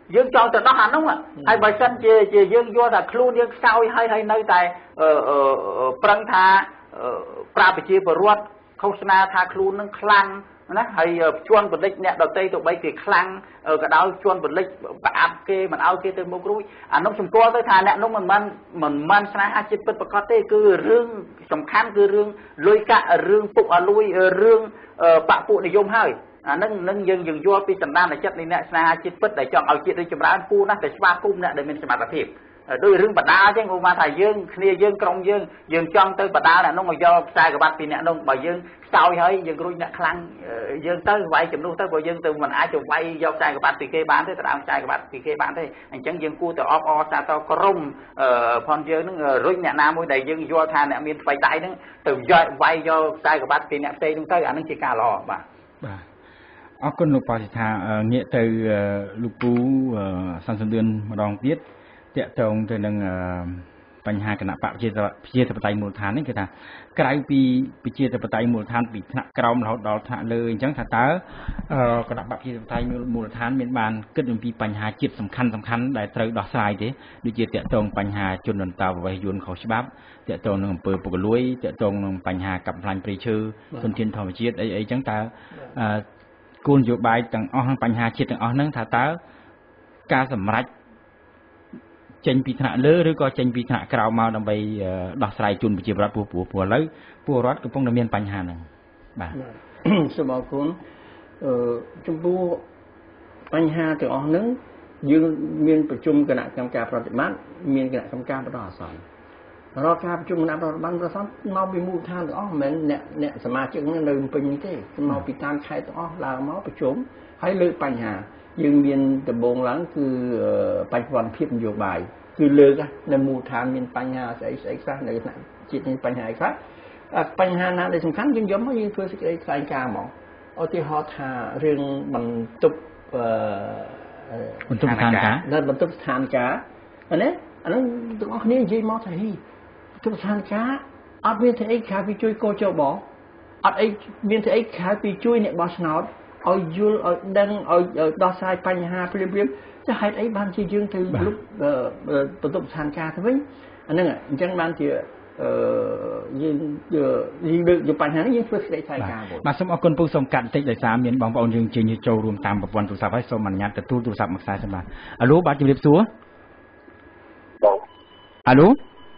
យើងចង់ទៅដោះអានោះហើយបើសិនជាជាយើងយល់ថាខ្លួនយើងខ្សោយហើយហើយនៅតែប្រឹងថាប្រាប់ប្រជាពលរដ្ឋឃោសនាថាខ្លួននឹងខ្លាំងណាហើយជន់ពលិចអ្នកដតីទៅបីគេខ្លាំងក៏ដោយជន់ពលិចប្រអាប់គេមិនឲ្យគេទៅមុខរួចអានោះសម្គាល់ទៅថាអ្នកនោះមិនមិនមិនមិនស្នេហាចិត្តពិតប្រាកដទេគឺរឿងសំខាន់គឺរឿងលុយកាក់រឿងពុកអលួយរឿងបពុនិយមហើយអានឹងនឹងយើងយើងយល់ពីសម្ដានចិត្តនៃអ្នកស្នេហាចិត្តពិតដែលចង់ឲ្យជាតិរីកចម្រើនគូណាស់តែស្វាគមន៍អ្នកដែលមានសមត្ថភាពដោយរឿងបដាលចឹងឧបមាថាយើងគ្នាយើងក្រុមយើងយើងចង់ទៅបដាលអ្នកនោះមកយកខ្សែក្រវ៉ាត់ពីអ្នកនោះបើយើងខ្សោយហើយយើងរួចអ្នកខ្លាំងយើងទៅវាយជំនួសទៅបើយើងទៅមិនអាចទៅវាយយកខ្សែក្រវ៉ាត់ពីគេបានទេទៅដើមខ្សែក្រវ៉ាត់ពីគេបានទេអញ្ចឹងយើងគួរទៅអបអរសាទរក្រុមផងយើងនឹងរុញអ្នកណាមួយដែលយើងយល់ថាអ្នកមានថ្មីដៃហ្នឹងទៅយកវាយយកខ្សែក្រវ៉ាត់ពីអ្នកផ្សេងហ្នឹងទៅអានឹងជាការល្អបាទបាទអរគុណលោកប៉ាសិដ្ឋាងាកទៅលោកពូសន្សំឿនម្ដងទៀតតាក់ទងទៅនឹងបញ្ហាគណៈបកប្រជាប្រជាធិបតេយ្យមូលដ្ឋាននេះគឺថាក្រៅពីប្រជាធិបតេយ្យមូលដ្ឋានពីថ្នាក់ក្រោមរហូតដល់ថ្នាក់លើអញ្ចឹងថាតើគណៈបកប្រជាធិបតេយ្យមូលដ្ឋានមានបានគិតអំពីបញ្ហាជាតិសំខាន់សំខាន់ដែលត្រូវដោះស្រាយទេដូចជាតាក់ទងបញ្ហាជនអន្តោប្រវេសន៍យន្តខុសច្បាប់តាក់ទងនឹងអំពើពុករលួយតាក់ទងនឹងបញ្ហាកាប់បំផ្លាញព្រៃឈើធនធានធម្មជាតិអីអីអញ្ចឹងតើគោលនយោបាយទាំងអស់បញ្ហាជាតិទាំងអស់ហ្នឹងថាតើការសម្រេចចេញពីថ្នាក់លើឬក៏ចេញពីថ្នាក់ក្រោមមកដើម្បីដោះស្រាយជូនប្រជាពលរដ្ឋព្រោះព្រោះឥឡូវពលរដ្ឋកំពុងតែមានបញ្ហាហ្នឹងបាទសូមអរគុណអឺចំពោះបញ្ហាទាំងអស់ហ្នឹងយើងមានប្រជុំគណៈកម្មការប្រតិបត្តិមានគណៈកម្មការបណ្ដោះអាសន្នរាល់ការប្រជុំគណៈប្រតិបត្តិបណ្ដោះអាសន្នមកពីមូលដ្ឋានទាំងអស់មិនមែនអ្នកអ្នកសមាជិកនៅពេញនេះទេមកពីតាមខេត្តទាំងអស់ឡើងមកប្រជុំហើយលើកបញ្ហាយើងមានដំបូងឡើងគឺបច្ចុប្បន្នភាពនយោបាយគឺលើកនៅមូលដ្ឋានមានបញ្ហាស្អីស្អីខ្លះនៅថ្នាក់ជាតិមានបញ្ហាអីខ្លះបញ្ហាណាដែលសំខាន់យើងយកមកយើងធ្វើសេចក្តីថ្លែងការណ៍មកឧទាហរណ៍ថារឿងបន្ទប់បន្ទប់ស្ថានភាពនៅបន្ទប់ស្ថានភាពណាអានោះទាំងអស់គ្នានិយាយមកថាហីបន្ទប់ស្ថានភាពអត់មានទេអីក្រៅពីជួយកោចបអត់អីមានទេអីក្រៅពីជួយអ្នកបោះឆ្នោតឲ្យយល់ឲ្យដឹងឲ្យដោះស្រាយបញ្ហាព្រាមព្រាមតែហេតុអីបានជាយើងទៅលុបបន្ទប់ស្ថានភាពទៅវិញអាហ្នឹងអញ្ចឹងបានជាអឺយើងយើងលើកយកបញ្ហានេះយើងធ្វើសេចក្តីថ្លែងការណ៍បាទសូមអរគុណពូសូមកាត់បន្តិចដោយសារមានបងប្អូនយើងជិះចូលរួមតាមប្រព័ន្ធទូរស័ព្ទហើយសូមអនុញ្ញាតទទួលទូរស័ព្ទមួយខ្សែសិនបាទអាឡូបាទជំរាបសួរបងអាឡូ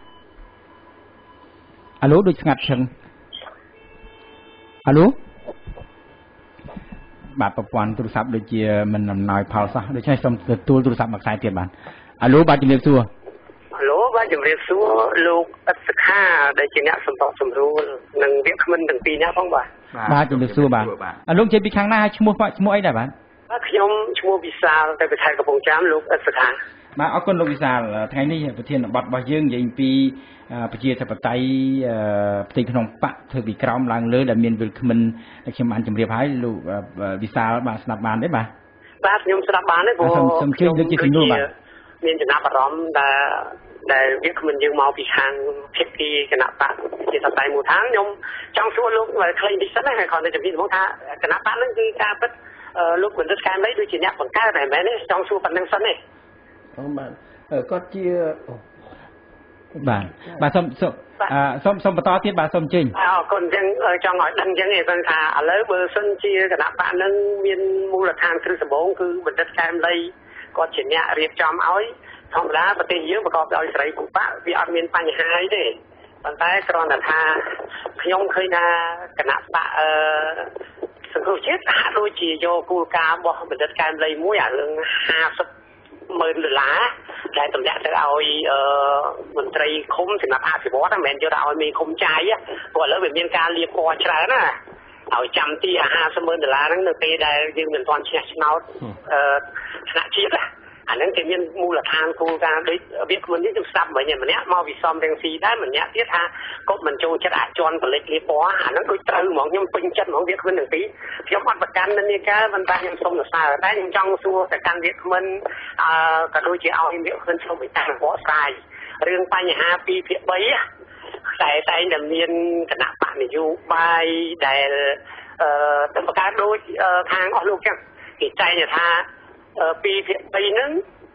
អាឡូដូចស្ងាត់ឈឹងអាឡូបាទប្រព័ន្ធទូរស័ព្ទដូចជាមិនអំណោយផលសោះដូច្នេះសូមទទួលទូរស័ព្ទមួយខ្សែទៀតបាទអាឡូបាទជំរាបសួរអាឡូបាទជំរាបសួរលោកអិតសខាដែលជាអ្នកសម្របសម្រួលនិងវាគ្មិនទាំងពីរនាក់ផងបាទបាទជំរាបសួរបាទអាលោកចេញពីខាងណាហើយឈ្មោះឈ្មោះអីដែរបាទបាទខ្ញុំឈ្មោះវិសាលទៅពីខេត្តកំពង់ចាមលោកអិតសខាបាទអរគុណលោកវិសាលថ្ងៃនេះប្រធានបទរបស់យើងនិយាយពីប្រជាធិបតេយ្យផ្ទៃក្នុងបកធ្វើពីក្រោមឡើងលើដែលមានវិលគ្មិនខ្ញុំបានជម្រាបហើយលោកវិសាលបាទស្ដាប់បានទេបាទបាទខ្ញុំស្ដាប់បានទេព្រោះសូមជឿលើកជាជំនួសបាទមានចំណាប់អារម្មណ៍ដែលដែលវាគ្មិនយើងមកពីខាងភាគីគណៈបកជាតតៃមូលដ្ឋានខ្ញុំចង់សួរលោកខ្លីនេះសិនណាហើយគ្រាន់តែជំរាបមកថាគណៈបកហ្នឹងគឺការពិតលោកបណ្ឌិតកែមលីដូចជាអ្នកបង្កើតតែមែនទេចង់សួរប៉ុណ្្នឹងសិនទេអូបាទគាត់ជាបាទបាទសូមសូមសូមបន្តទៀតបាទសូមជិញអរគុណអញ្ចឹងចង់ឲ្យដឹងអញ្ចឹងឯងគាត់ថាឥឡូវបើសិនជាគណៈបកហ្នឹងមានមូលដ្ឋានគ្រឹះដំបូងគឺបណ្ឌិតកែមលីគាត់ជាអ្នករៀបចំឲ្យធម្មតាប្រទេសយើងប្រកបដោយសេរីភូមិបកវាអត់មានបញ្ហាអីទេប៉ុន្តែគ្រាន់តែថាខ្ញុំឃើញថាគណៈបកអឺសង្គ្រោះជាតិហាក់ដូចជាយកគោលការណ៍របស់បណ្ឌិតកែមលីមួយអារឿងห้าสิบម៉ឺនដុល្លារដែលតម្លាក់ទៅឲ្យអឺមន្ត្រីឃុំសម្រាប់អភិវឌ្ឍមិនមែនយកទៅឲ្យមេឃុំចាយព្រោះឥឡូវវាមានការលាបពណ៌ច្រើនណាឲ្យចាំទីអាห้าสิบម៉ឺនដុល្លារហ្នឹងនៅពេលដែលយើងមិនទាន់ឈ្នះឆ្នោតអឺថ្នាក់ជាតិអាហ្នឹងគេមានមូលដ្ឋានគោលការណ៍ដូចវាគ្មិននេះខ្ញុំស្ដាប់មិញម្នាក់មកវិសំរៀងស៊ីដែរម្នាក់ទៀតថាក៏មិនចូលចិត្តអាចជន់បលិចលាបពណ៌អាហ្នឹងដូចត្រូវហ្មងខ្ញុំពេញចិត្តហ្មងវាគ្មិនទាំងពីរខ្ញុំអត់ប្រកាន់នាការប៉ុន្តែខ្ញុំសូមសរសើរតែខ្ញុំចង់សួរទៅកាន់វាគ្មិនអឺក៏ដូចជាឲ្យវាគ្មិនចូលវិតានបកស្រាយរឿងបញ្ហាពីរភាគបីតែតែតែមានគណៈបកនយោបាយដែលអឺទៅបង្កើតដូចខាងអស់លោកចឹងគេចែងថាពីភាគបីហ្នឹង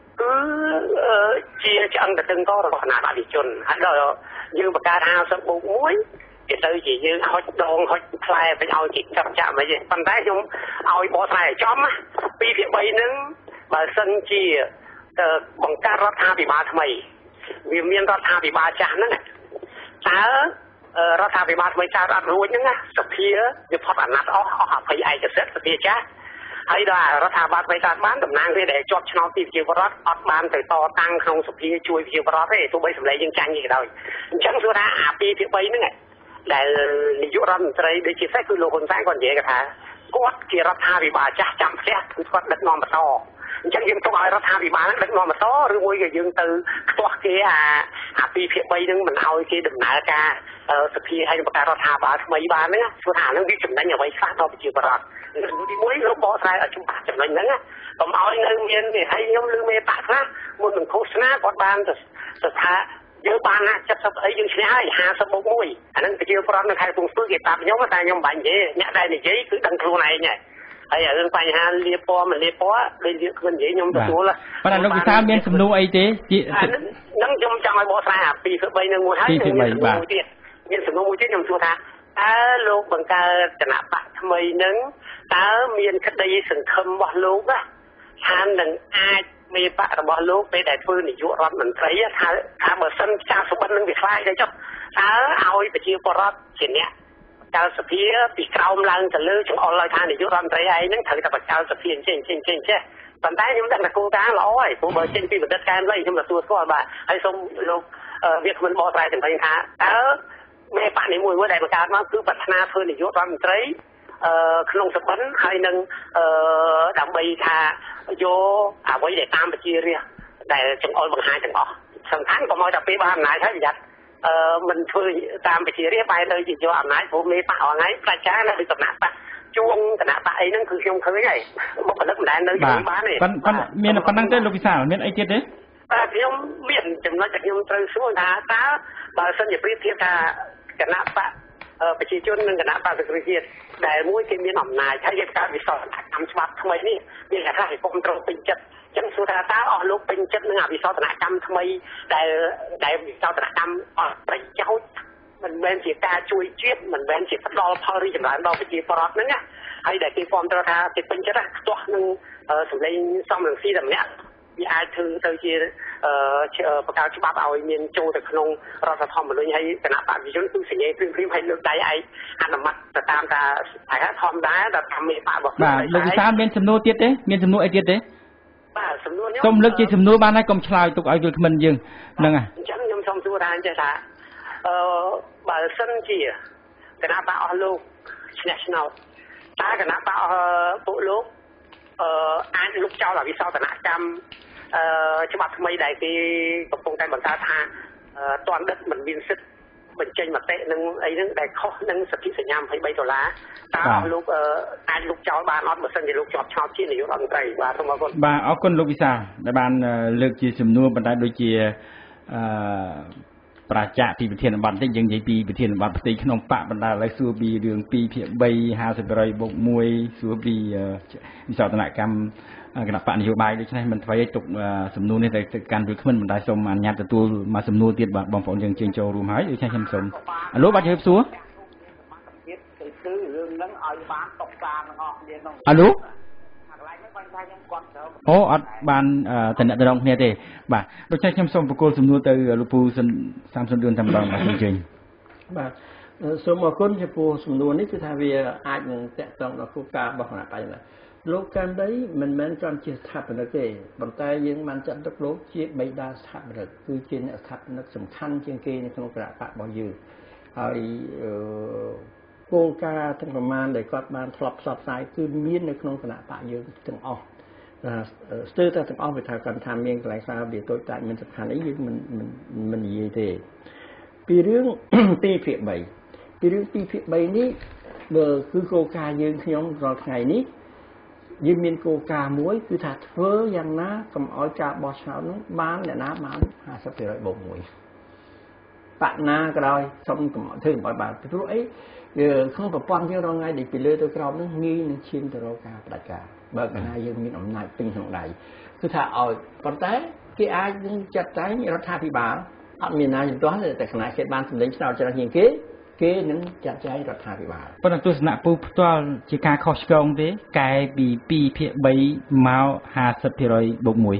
គឺជាឆ្អឹងតឹងករបស់គណៈបព្វជិជនហើយដល់យើងបង្កើតห้าสิบบូកមួយគេទៅជាយើងហុចដងហុចផ្លែទៅឲ្យគេចាប់ចាក់មកទេប៉ុន្តែខ្ញុំឲ្យបកស្រាយឲ្យចំពីភាគបីហ្នឹងបើសិនជាបង្កើតរដ្ឋាភិបាលថ្មីវាមានរដ្ឋាភិបាលចាស់ហ្នឹងតើរដ្ឋាភិបាលថ្មីកើតអត់រួចហ្នឹងសភាវាផុតអាណត្តិអស់អស់អភ័យឯកសិទ្ធិសភាចាស់ហើយដល់រដ្ឋាភិបាលថ្មីកើតបានតំណាងរាស្ត្រដែលជាប់ឆ្នោតពីប្រជាពលរដ្ឋអត់បានទៅតតាំងក្នុងសភាជួយប្រជាពលរដ្ឋទេទោះបីសម្លេងយើងចាញ់នេះក៏ដោយអញ្ចឹងសួរថាអាពីភាគបីហ្នឹងដែលនាយករដ្ឋមន្ត្រីដូចជាផ្សេងគឺលោកហ៊ុនសែនគាត់និយាយថាគាត់ជារដ្ឋាភិបាលចាស់ចាំផ្ទះគឺគាត់ដឹកនាំបន្តអញ្ចឹងយើងទុកឲ្យរដ្ឋាភិបាលដឹកនាំបន្តឬមួយក៏យើងទៅខ្ទាស់គេអាអាពីភាគបីហ្នឹងមិនឲ្យគេដំណើរការសភាហើយបង្កើតរដ្ឋាភិបាលថ្មីបានហ្នឹងសួរថាហ្នឹងវាចំណេញអ្វីខ្លះដល់ប្រជាពលរដ្ឋទីមួយលោកបកស្រាយឲ្យច្បាស់ចំណេញហ្នឹងកុំឲ្យនៅមាននេះហើយខ្ញុំលើមេបាក់ខ្លះមុននឹងឃោសនាគាត់បានទៅថាយើងបានណា七十អីយើងឈ្នះហើយห้าสิบบូកមួយអាហ្នឹងប្រជាពលរដ្ឋនៅខេត្តកំពង់ស្ពឺគេប្រាប់ខ្ញុំតែខ្ញុំមិនបាញ់និយាយអ្នកដែលនិយាយគឺដឹងខ្លួនឯងហើយហើយរឿងបញ្ហាលាពណ៌មិនលាពណ៌ដូចយើងខ្លួននិយាយខ្ញុំទទួលប៉ុន្តែលោកវិសាលមានសំណួរអីទេហ្នឹងខ្ញុំចង់ឲ្យបកស្រាយអាពីរបីនឹងមួយហើយមានសំណួរមួយទៀតមានសំណួរមួយទៀតខ្ញុំសួរថាតើលោកបង្កើតគណៈបកថ្មីនឹងតើមានក្តីសង្ឃឹមរបស់លោកថានឹងអាចមេបករបស់លោកពេលដែលធ្វើនាយករដ្ឋមន្ត្រីថាថាបើសិនចាស់សុបិននឹងវាខ្លាយទៅចុះតើឲ្យប្រជាពលរដ្ឋជាអ្នកចៅសភាពីក្រោមឡើងទៅលើចង្អុលឲ្យថានាយករដ្ឋមន្ត្រីឯងហ្នឹងត្រូវតែបកចៅសភាអញ្ចឹងអញ្ចឹងអញ្ចឹងចេះប៉ុន្តែខ្ញុំដឹងថាគោលការណ៍ល្អហើយព្រោះបើចេញពីបណ្ឌិតកែមលៃខ្ញុំទទួលស្គាល់បាទហើយសូមលោកវាគ្មិនបកស្រាយទាំងវិញថាតើមេបកនេះមួយមួយដែលបង្កើតមកគឺប្រាថ្នាធ្វើនាយករដ្ឋមន្ត្រីអឺក្នុងសបិនហើយនឹងអឺដើម្បីថាយកអ្វីដែលតាមប្រជារាស្ត្រដែលចង្អុលបង្ហាញទាំងអស់សំខាន់កុំឲ្យតែពេលបានអំណាចហើយប្រយ័ត្នអឺមិនធ្វើតាមប្រជារាស្ត្របែរទៅជាយកអំណាចព្រោះមេបកអងថ្ងៃប្រជាចានៅពីគណៈបកជួងគណៈបកអីហ្នឹងគឺខ្ញុំឃើញហើយបុគ្គលិកមិនដែលនៅជាមួយបានទេប៉ុន្តែមានប៉ុណ្ណឹងទេលោកវិសាលមានអីទៀតទេបាទខ្ញុំមានចំណុចដែលខ្ញុំត្រូវសួរថាតើបើសិនជាប្រៀបធៀបថាគណៈបកប្រជាជននិងគណៈបកសង្គ្រោះជាតិដែលមួយគេមានអំណាចហើយយើងកើតវិសោធនកម្មច្បាប់ថ្មីនេះមានគេថាគេគ្រប់គ្រងពេញចិត្តចឹងសួរថាតើអស់លោកពេញចិត្តនឹងអវិសោធនកម្មថ្មីដែលដែលវិសោធនកម្មអស់ប្រយោជន៍មិនមែនជាការជួយជាតិមិនមែនជាផ្ដល់ផលរីកចម្រើនដល់ប្រជាពលរដ្ឋហ្នឹងណាហើយដែលគេគ្រប់គ្រងថាគេពេញចិត្តខ្ទាស់នឹងសម្លេងសំរងស៊ីតែម្នាក់វាអាចធ្វើទៅជាបង្កើតច្បាប់ឲ្យមានចូលទៅក្នុងរដ្ឋធម្មនុញ្ញហើយគណៈបព្វជិជនគឺសញ្ញាព្រៀងព្រៀងឲ្យលើកដៃឯកអនុម័តទៅតាមតាហេតុធម្មតាដល់តាមមេបករបស់បាទលោកវិសាលមានសំណួរទៀតទេមានសំណួរអីទៀតទេបាទសំណួរខ្ញុំសូមលើកជាសំណួរបានហើយកុំឆ្លើយទុកឲ្យយល់គ្មិនយើងហ្នឹងហើយអញ្ចឹងខ្ញុំសូមសួរថាអញ្ចឹងថាអឺបើសិនជាគណៈបកអស់លោកឈ្នះឆ្នោតតើគណៈបកពួកលោកអឺអាចលុបចោលអវិសោធនកម្មអឺច្បាប់ថ្មីដែលគេកំពុងតែបង្កើតថាតន់ដឹកមិនមានសិទ្ធិបញ្ចេញមតិនឹងអីហ្នឹងដែលខុសនឹងសន្ធិសញ្ញាยี่สิบสามដុល្លារតើអស់លោកអាចលុបចោលបានអត់បើសិនជាលោកជាប់ឆ្នោតជានាយករដ្ឋមន្ត្រីបាទសូមអរគុណបាទអរគុណលោកវិសាលដែលបានលើកជាសំណួរបណ្ដាលដូចជាអឺប្រជាពីប្រធានបទបន្តិចយើងនិយាយពីប្រធានបទផ្ទៃក្នុងបកបណ្ដាលឲ្យសួរពីរឿងពីរភាគបី ห้าสิบ%បូកមួយសួរពីវិសោធនកម្មគណៈបកនយោបាយដូច្នេះមិនថ្មីឲ្យទុកសំណួរនេះទៅកាន់វាគ្មិនមិនដែរសូមអនុញ្ញាតទទួលមកសំណួរទៀតបាទបងប្អូនយើងជើញចូលរួមហើយដូច្នេះខ្ញុំសូមអឡូបាទជម្រាបសួរគឺរឿងហ្នឹងឲ្យបានតបតាមទាំងអស់គ្នាក្នុងអឡូអូអត់បានតំណែងគ្នាទេបាទដូច្នេះខ្ញុំសូមបកគោលសំណួរទៅលោកពូសាមសុនឌឿនតែម្ដងបាទអញ្ជើញបាទសូមអរគុណចំពោះសំណួរនេះគឺថាវាអាចនឹងតកតងដល់គោលការណ៍របស់គណៈបច្ចុប្បន្នលោកកែមដីមិនមែនគ្រាន់ជាស្ថាបនិកទេប៉ុន្តែយើងបានចាត់ទុកលោកជាបេតាស្ថាបនិកគឺជាអ្នកស្ថាបនិកសំខាន់ជាងគេនៅក្នុងគណៈបករបស់យើងហើយគោលការណ៍ទាំងប្រមាណដែលគាត់បានធ្លាប់ផ្សព្វផ្សាយគឺមាននៅក្នុងគណៈបកយើងទាំងអស់ស្ទើរតែទាំងអស់វាថាគាត់ថាមានកន្លែងសារវាតូចតាចមិនសំខាន់អីយើងមិនមិននិយាយទេពីរឿងពីរភាគបីពីរឿងពីរភាគបីនេះបើគឺគោលការណ៍យើងខ្ញុំរាល់ថ្ងៃនេះយើងមានគោលការណ៍មួយគឺថាធ្វើយ៉ាងណាកុំឲ្យការបោះឆ្នោតនោះបានអ្នកណាបានห้าสิบ%បូកមួយ bạn na cái đó xong cũng thường mọi bạn từ lúc ấy giờ không có quan như đâu ngay để bị lừa tôi cái đó nó nghi nó chiên từ đâu cả đại cả bởi cái này dương như nằm này tinh thần này cứ thà ở con té cái ai cũng chặt té như nó tha phi bảo ở miền Nam chúng tôi là tại khả năng sẽ ban từ đến sau cho nó nhìn kế kế những chặt cháy rất tha phi bảo. Phần là tôi sẽ phụ tôi chỉ cả khó công thế cái bị pi phía bay máu hà sập thì rồi bột mũi.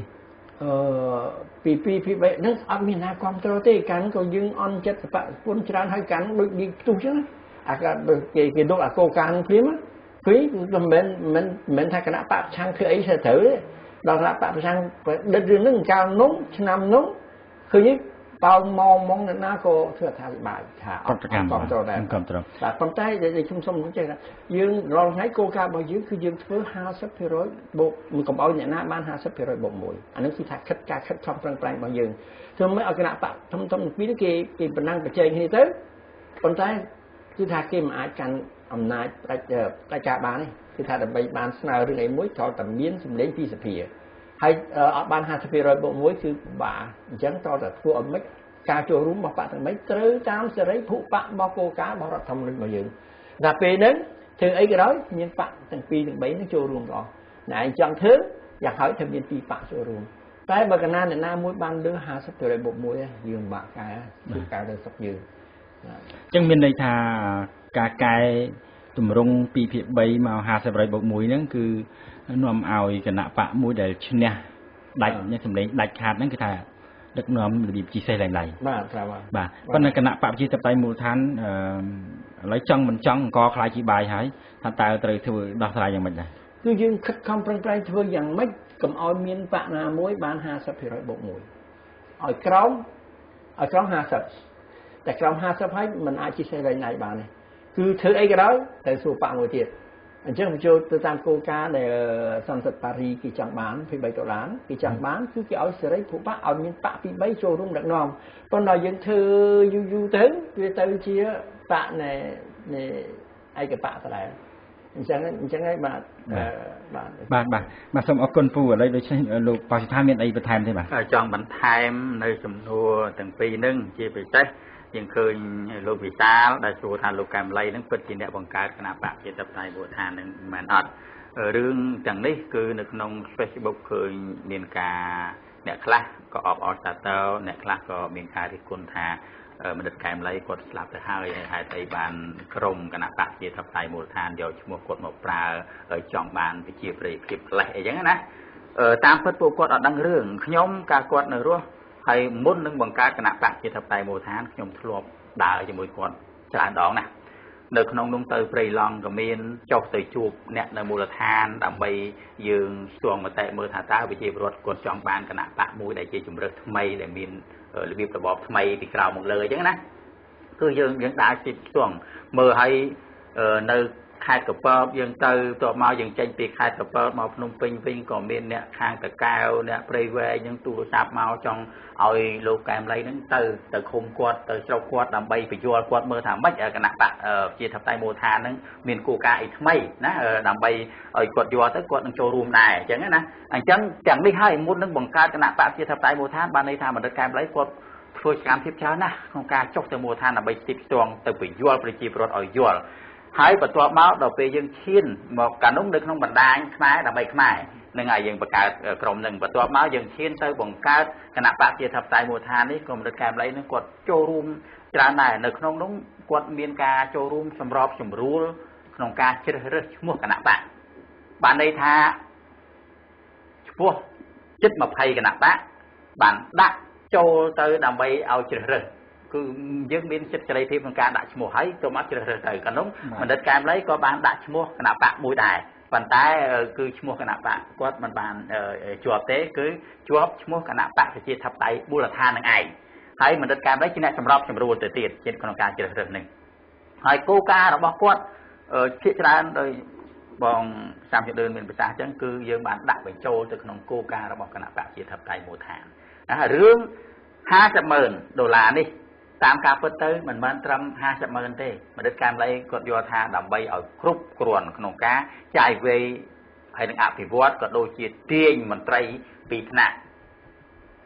Ờ pi pi pi bay nó ở miền Nam quan trọng thế cắn còn dương on chất bạn cuốn tràn hơi cắn đôi đi tu chứ à cái cái cái đó là cô can phím á phí mình mình mình thay cái nắp bạc sang thứ ấy sẽ thử đó là bạc sang đất rừng nó cao nóng năm nóng thứ nhất bao mong mong là nó có thừa thay bài thả còn trò này là con tay để để chung xong cũng chơi là dương rồi thấy cô ca bao nhiêuคือdương thứ hai sắp thì rồi bộ mình còn bao nhiêu na ban hai sắp thì rồi bộ mũi anh nóiคือthay khất ca khất trong trang trang bao nhiêu thường mấy ở cái nắp bạc thông thông phí cái cái cái bản năng phải chơi như thế con tayคือថាគេមិនអាចកាន់អំណាចប្រជាការបានទេគឺថាដើម្បីបានស្នើរឿងអីមួយត្រូវតែមានសម្លេងពីសភាហើយអត់បានห้าสิบ%បូកមួយគឺបាអញ្ចឹងត្រូវតែធ្វើឲ្យមិនការចូលរួមរបស់បកទាំងមិនត្រូវតាមសេរីភុបករបស់គោលការណ៍របស់រដ្ឋធម្មនុញ្ញរបស់យើងដល់ពេលហ្នឹងធ្វើអីក៏ដោយមានបកទាំងពីរទាំងបីហ្នឹងចូលរួមដល់ណែអញ្ចឹងធ្វើយ៉ាងហោចថាមានពីរបកចូលរួមតែបើកណាអ្នកណាមួយបានលើห้าสิบ%បូកមួយយើងបាក់កែគឺកែទៅសឹកយើងចឹងមានន័យថាការកែតម្រង់ពីភាគបីមកห้าสิบ%បូកមួយហ្នឹងគឺនាំឲ្យគណៈបកមួយដែលឈ្នះដាច់នេះសម្លេងដាច់ខាតហ្នឹងគឺថាដឹកនាំរបៀបជីសេះឡើងឡើងបាទครับបាទប៉ុន្តែគណៈបកប្រជាធិបតេយ្យមូលដ្ឋានអឺឥឡូវចង់មិនចង់អង្គខ្លាយជាបាយហើយថាតើត្រូវធ្វើដោះស្រាយយ៉ាងម៉េចដែរគឺយើងខិតខំប្រឹងប្រែងធ្វើយ៉ាងម៉េចកុំឲ្យមានបកណាមួយបានห้าสิบ%បូកមួយឲ្យក្រោមឲ្យក្រោមห้าสิบតែក្រោមห้าสิบហើយมันអាចជាសេរីណៃបានទេគឺធ្វើអីក៏ដោយតែសួរបាក់មួយទៀតអញ្ចឹងបញ្ចូលទៅតាមគោលការណ៍ដែលសន្និសីទប៉ារីគេចង់បានពីបីដុល្លារគេចង់បានគឺគេឲ្យសេរីភុបកឲ្យមានបាក់ពីបីចូលរួមដឹកនាំប៉ុន្តែយើងធ្វើយូរយូរទៅវាទៅជាបាក់នៃនៃឯកបកដដែលអញ្ចឹងអញ្ចឹងហើយបាទបាទបាទបាទសូមអរគុណពូឥឡូវដូចលោកបោះថាមានអីបន្ថែមទេបាទចង់បន្ថែមនៅចំនួនទាំងពីរហ្នឹងជាពិសេសយើងឃើញលោកវិសាលដែលសួរថាលោកកែមលីនឹងពិតជាអ្នកបង្កើតគណៈបកជាតបតៃមូលដ្ឋាននឹងមិនអត់រឿងទាំងនេះគឺនៅក្នុង Facebook ឃើញមានការអ្នកខ្លះក៏អបអរសាទរអ្នកខ្លះក៏មានការរិះគន់ថាមនិតកែមលីគាត់ស្លាប់ទៅហើយហេតុអីបានក្រុមគណៈបកជាតបតៃមូលដ្ឋានយកឈ្មោះគាត់មកប្រើចង់បានវិជាប្រិយភាពផ្លេះអីចឹងណាតាមពិតពួកគាត់អត់ដឹងរឿងខ្ញុំកាលគាត់នៅរស់ហើយមុននឹងបង្កើតគណៈបកជាធិបតេយ្យមូលដ្ឋានខ្ញុំធ្លាប់ដើរជាមួយគាត់ច្រើនដងណានៅក្នុងនោះទៅព្រៃឡង់ក៏មានចុះទៅជួបអ្នកនៅមូលដ្ឋានដើម្បីយើងស្ទង់មតិមើលថាតើវិជាពលរដ្ឋគាត់ចង់បានគណៈបកមួយដែលជាជំរើសថ្មីដែលមានរបៀបរបបថ្មីពីក្រៅមកលើអញ្ចឹងណាគឺយើងយើងដើរជិះស្ទង់មើលឲ្យនៅខេត្តកពតយើងទៅតបមកយើងចេញពីខេត្តកពតមកភ្នំពេញវិញក៏មានអ្នកខាងតកែវអ្នកព្រៃវែងនឹងទូរស័ព្ទមកចង់ឲ្យលោកកែមលីហ្នឹងទៅទៅឃុំគាត់ទៅស្រុកគាត់ដើម្បីបញ្យល់គាត់មើលថាម៉េចគណៈបកជាធិបតេយ្យមូលដ្ឋានហ្នឹងមានគោលការណ៍អីថ្មីណាដើម្បីឲ្យគាត់យល់ទៅគាត់នឹងចូលរួមដែរអញ្ចឹងណាអញ្ចឹងទាំងនេះហើយមុននឹងបង្កើតគណៈបកជាធិបតេយ្យមូលដ្ឋានបានន័យថាបណ្ឌិតកែមលីគាត់ធ្វើសកម្មភាពច្រើនណាស់ក្នុងការចុះទៅមូលដ្ឋានដើម្បីស្ទាបស្ទង់ទៅបញ្យល់ប្រជាពលរដ្ឋឲ្យយល់ហើយបន្ទាប់មកដល់ពេលយើងឈានមកកាលនោះនៅក្នុងបណ្ដាញខ្មែរដើម្បីខ្មែរនឹងឲ្យយើងបង្កើតក្រុមនឹងបន្ទាប់មកយើងឈានទៅបង្កើតគណៈបកជាធិបតេយ្យមូលដ្ឋាននេះក៏មនិតកែមលីនឹងគាត់ចូលរួមច្រើនដែរនៅក្នុងនោះគាត់មានការចូលរួមសម្របសម្រួលក្នុងការជ្រើសរើសឈ្មោះគណៈបកបានន័យថាឈ្មោះជិតยี่สิบគណៈបកបានដាក់ចូលទៅដើម្បីឲ្យជ្រើសរើសគឺយើងមានចិត្តសេរីភាពក្នុងការដាក់ឈ្មោះហើយក៏មកជ្រើសរើសទៅកាលនោះបណ្ឌិតកែមលីក៏បានដាក់ឈ្មោះគណៈបកមួយដែរប៉ុន្តែគឺឈ្មោះគណៈបកគាត់មិនបានជាប់ទេគឺជាប់ឈ្មោះគណៈបកប្រជាធិបតេយ្យមូលដ្ឋាននឹងឯងហើយបណ្ឌិតកែមលីជាអ្នកសម្របសម្រួលទៅទៀតជាក្នុងការជ្រើសរើសនេះហើយគោលការណ៍របស់គាត់ជាច្រើនដោយបងសាមជឿនមានប្រសាសន៍អញ្ចឹងគឺយើងបានដាក់បញ្ចូលទៅក្នុងគោលការណ៍របស់គណៈបកប្រជាធិបតេយ្យមូលដ្ឋានរឿងห้าสิบម៉ឺនដុល្លារនេះតាមការពិតទៅមិនមែនត្រឹមห้าสิบម៉ឺនទេបណ្ឌិតកែមលីគាត់យល់ថាដើម្បីឲ្យគ្រប់គ្រាន់ក្នុងការចាយវេហើយនឹងអភិវឌ្ឍក៏ដូចជាទាញមន្ត្រីពីថ្នាក់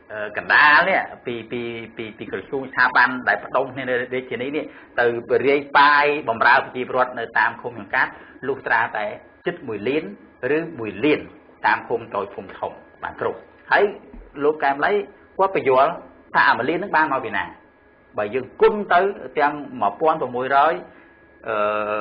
កណ្ដាលនេះពីពីពីពីក្រសួងស្ថាប័នដែលផ្ដុំគ្នានៅរាជធានីនេះទៅរាយប៉ាយបំរើប្រជាពលរដ្ឋនៅតាមឃុំសង្កាត់លុះត្រាតែជិតមួយលានឬមួយលានតាមឃុំតូចឃុំធំបានគ្រប់ហើយលោកកែមលីគាត់បញ្យល់ថាអាមួយលានហ្នឹងបានមកពីណាបើយើងគុណទៅទាំង1600អឺ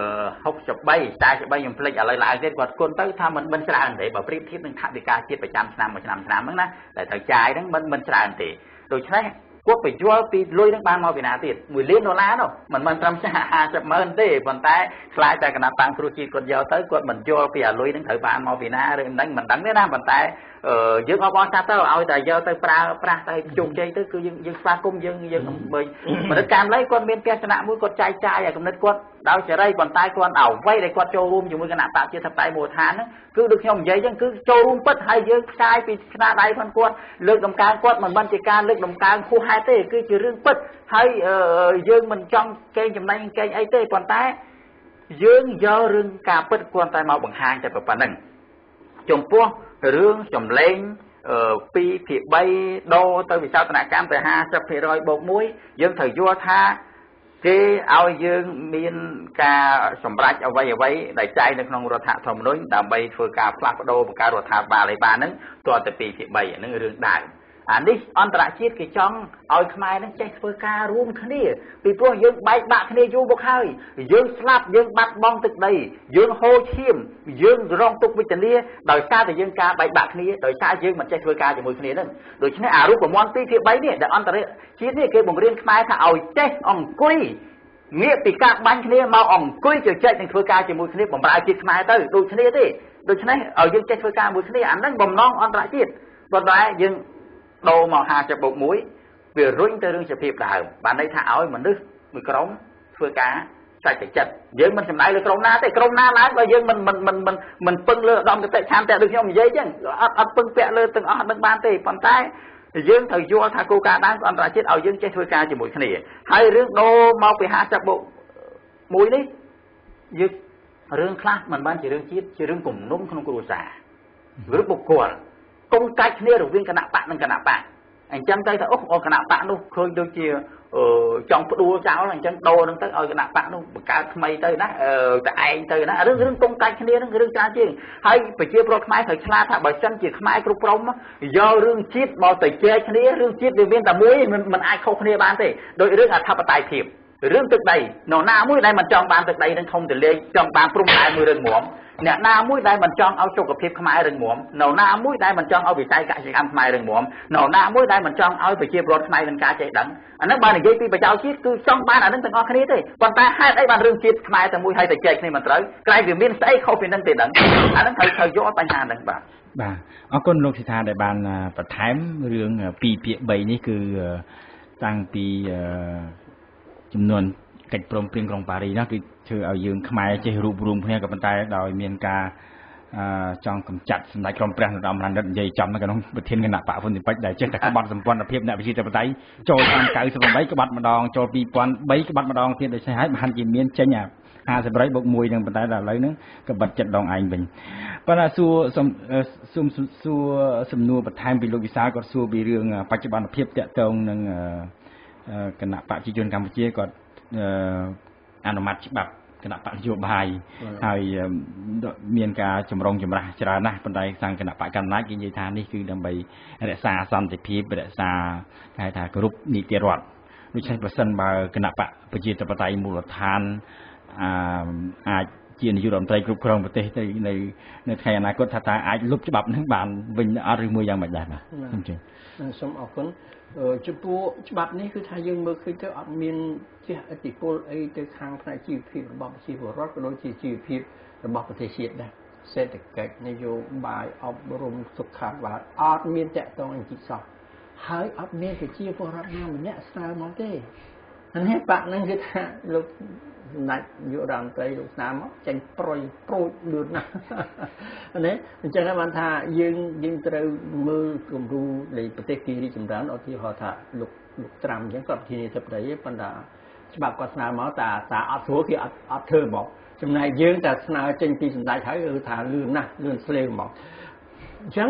63 43ខ្ញុំភ្លេចឥឡូវឡើងទៀតគាត់គុណទៅថាមិនមិនច្រើនទេបើប្រៀបធៀបនឹងថវិកាជាតិប្រចាំឆ្នាំមួយឆ្នាំឆ្នាំហ្នឹងណាតែត្រូវចាយហ្នឹងមិនមិនច្រើនទេដូច្នេះគាត់បញ្យល់ពីលុយហ្នឹងបានមកពីណាទៀតមួយលានដុល្លារនោះមិនមិនត្រឹមតែห้าสิบម៉ឺនទេប៉ុន្តែខ្លាចតែគណៈបាំងគ្រូជាតិគាត់យកទៅគាត់មិនយល់ពីអាលុយហ្នឹងត្រូវបានមកពីណាឬមិនមិនដឹងទេណាប៉ុន្តែយើងអបអរសាទរទៅឲ្យតែយកទៅប្រើប្រាស់ទៅជោគជ័យទៅគឺយើងយើងស្វាគមន៍យើងយើងបើមនុស្សកាមលីគាត់មានទស្សនៈមួយគាត់ចែកចាយឲ្យគំនិតគាត់ដោយសេរីប៉ុន្តែគាត់អ្វីដែលគាត់ចូលរួមជាមួយគណៈបព្វជិតតៃមូលដ្ឋានហ្នឹងគឺដូចខ្ញុំនិយាយចឹងគឺចូលរួមពិតហើយយើងផ្សាយពីស្នាដៃផងគាត់លើកដំកើងគាត់មិនមែនជាការលើកដំកើងហួសហេតុទេគឺជារឿងពិតហើយយើងមិនចង់កេងចំណេញកេងអីទេប៉ុន្តែយើងយករឿងការពិតគាត់តែមកបង្ហាញតែប៉ុណ្្នឹងចំពោះរឿងចម្លែងពីភាគបីដូរទៅវិសោធនកម្មទៅห้าสิบភាគរយ បូកមួយយើងត្រូវយល់ថាគេឲ្យយើងមានការសម្រេចអ្វីអ្វីដែលចែងនៅក្នុងរដ្ឋធម្មនុញ្ញដើម្បីធ្វើការផ្លាស់ប្ដូរបង្កើតរដ្ឋាភិបាលឲ្យបានហ្នឹងទាល់តែពីភាគបីហ្នឹងរឿងដើមអានេះអន្តរជាតិគេចង់ឲ្យខ្មែរហ្នឹងចេះធ្វើការរួមគ្នាពីព្រោះយើងបែកបាក់គ្នាយូរមកហើយយើងស្លាប់យើងបាត់បង់ទឹកដីយើងហូរឈាមយើងរងទុក្ខវេទនាដោយសារតែយើងការបែកបាក់គ្នាដោយសារយើងមិនចេះធ្វើការជាមួយគ្នាហ្នឹងដូច្នេះអារូបមន្តពីរភាគបីនេះដែលអន្តរជាតិនេះគេបង្រៀនខ្មែរថាឲ្យចេះអង្គុយងាកពីការបាញ់គ្នាមកអង្គុយជជែកនឹងធ្វើការជាមួយគ្នាបំរើជាតិខ្មែរទៅដូចគ្នាទេដូច្នេះឲ្យយើងចេះធ្វើការមួយគ្នាអាហ្នឹងបំណងអន្តរជាតិប៉ុន្តែយើងដូរមកห้าสิบ បូកមួយវារុញទៅរឿងសភាពដើមបានន័យថាឲ្យមនុស្សមួយក្រុមធ្វើការសាច់តែចិត្តយើងមិនចំណាយលើក្រុមណាទេក្រុមណាឡើងបើយើងមិនមិនមិនមិនមិនពឹងលើឧត្តមគតិឆន្ទៈដូចខ្ញុំនិយាយចឹងអត់អត់ពឹងពាក់លើទាំងអស់នឹងបានទេប៉ុន្តែយើងត្រូវយល់ថាគោលការណ៍ដើមអន្តរជាតិឲ្យយើងចេះធ្វើការជាមួយគ្នាហើយរឿងដូរមកពីห้าสิบ បូកមួយនេះយើងរឿងខ្លះមិនបានជារឿងជាតិជារឿងគំនុំក្នុងគ្រួសារឬបុគ្គលកុំកាច់គ្នារវាងគណៈបកនិងគណៈបកអញ្ចឹងទៅថាអូគណៈបកនោះឃើញដូចជាចង់ផ្ដួលចោលអញ្ចឹងដូរនឹងទៅឲ្យគណៈបកនោះបង្កើតថ្មីទៅណាតែឯងទៅណារឿងរឿងកុំកាច់គ្នានឹងរឿងច្រើនជាងហើយប្រជាពលរដ្ឋខ្មែរត្រូវឆ្លាតថាបើសិនជាខ្មែរគ្រប់ព្រមយករឿងជាតិមកទៅចែកគ្នារឿងជាតិវាមានតែមួយមិនអាចខុសគ្នាបានទេដោយរឿងអធិបតេយ្យភាពរឿងទឹកដីនរណាមួយដែលមិនចង់បានទឹកដីនឹងធំទលាយចង់បានព្រំដែនមួយរឹងមាំអ្នកណាមួយដែលមិនចង់ឲ្យសុខភាពខ្មែររឹងមាំនរណាមួយដែលមិនចង់ឲ្យវិស័យកសិកម្មខ្មែររឹងមាំនរណាមួយដែលមិនចង់ឲ្យប្រជាពលរដ្ឋខ្មែរមានការចេះដឹងអានេះបើនិយាយពីប្រយោជន៍ជាតិគឺចង់បានអានឹងទាំងអស់គ្នាទេប៉ុន្តែហេតុអីបានរឿងជាតិខ្មែរតែមួយហើយតែចែកគ្នាមិនត្រូវក្រែងវាមានស្អីខុសពីនឹងទេដឹងអានឹងត្រូវត្រូវយកបញ្ហាហ្នឹងបាទបាទអរគុណលោកសិដ្ឋាដែលបានបន្ថែមរឿងពីរភាគបីនេះគឺតាំងពីចំនួនកិច្ចព្រមព្រៀងក្រុងប៉ារីសណាគឺធ្វើឲ្យយើងខ្មែរចេះរួបរวมគ្នាក៏ប៉ុន្តែដោយមានការចង់កម្ចាត់សម្ដេចក្រមព្រះនរោត្តមរណិតនិយាយចំនៅក្នុងប្រធានគណៈបកហ៊ុនស៊ិនប៉ិចដែលចេះតែក្បត់សម្ព័ន្ធភាពអ្នកវិជាធិបតេយ្យចូលឆ្នាំ九十八ក្បត់ម្ដងចូលពីរពាន់បីក្បត់ម្ដងទៀតដូច្នេះហើយបានជាមានចេញអាห้าสิบ បូកមួយនឹងប៉ុន្តែដល់ឥឡូវហ្នឹងក៏បិទចិត្តដងឯងវិញប៉ុន្តែសួរសំសួរសួរសំណួរបន្ថែមពីលោកវិសាលគាត់សួរពីរឿងបច្ចុប្បន្នភាពតាក់ទងនឹងគណៈបកប្រជាជនកម្ពុជាគាត់អនុម័តច្បាប់គណៈបកនយោបាយហើយមានការចម្រុងចម្រាស់ច្រើនណាស់ប៉ុន្តែសាងគណៈបកកណ្ដាលគេនិយាយថានេះគឺដើម្បីរក្សាសន្តិភាពរក្សាគេថាគោរពនីតិរដ្ឋដូច្នេះបើសិនបើគណៈបកប្រជាធិបតេយ្យមូលដ្ឋានអាចជានាយករដ្ឋមន្ត្រីគ្រប់គ្រងប្រទេសទៅនៅនៅថ្ងៃអនាគតថាតើអាចលុបច្បាប់នឹងបានវិញអត់ឬមួយយ៉ាងម៉េចដែរបាទសូមជឿសូមអរគុណចំពោះច្បាប់នេះគឺថាយើងមើលឃើញទៅអត់មានជាឥទ្ធិពលអីទៅខាងផ្នែកជីវភាពរបស់ប្រជាពលរដ្ឋក៏ដូចជាជីវភាពរបស់ប្រទេសជាតិដែរសេដ្ឋកិច្ចនយោបាយអប់រំសុខាភិបាលអត់មានតាក់ទងអីសោះហើយអត់មានប្រជាពលរដ្ឋណាម្នាក់ស្នើមកទេអានេះបាក់ហ្នឹងគឺថាលោកណាច់យុរដ្ឋមន្ត្រីលោកស្នាមមកចេញប្រុយប្រូចលឿនណាស់ណាអញ្ចឹងបានថាយើងយើងត្រូវមើលគំរូនៃប្រទេសគីរីចម្រើនឧទាហរណ៍ថាលោកលោកត្រាំអញ្ចឹងគាត់ជានាយករដ្ឋមន្ត្រីប៉ុន្តែច្បាប់គាត់ស្នើមកតាតាអត់ស្រួលគេអត់អត់ធ្វើមកចំណែកយើងតែស្នើចេញពីសម្ដេចហើយគឺថាលឿនណាស់លឿនស្លេវមកអញ្ចឹង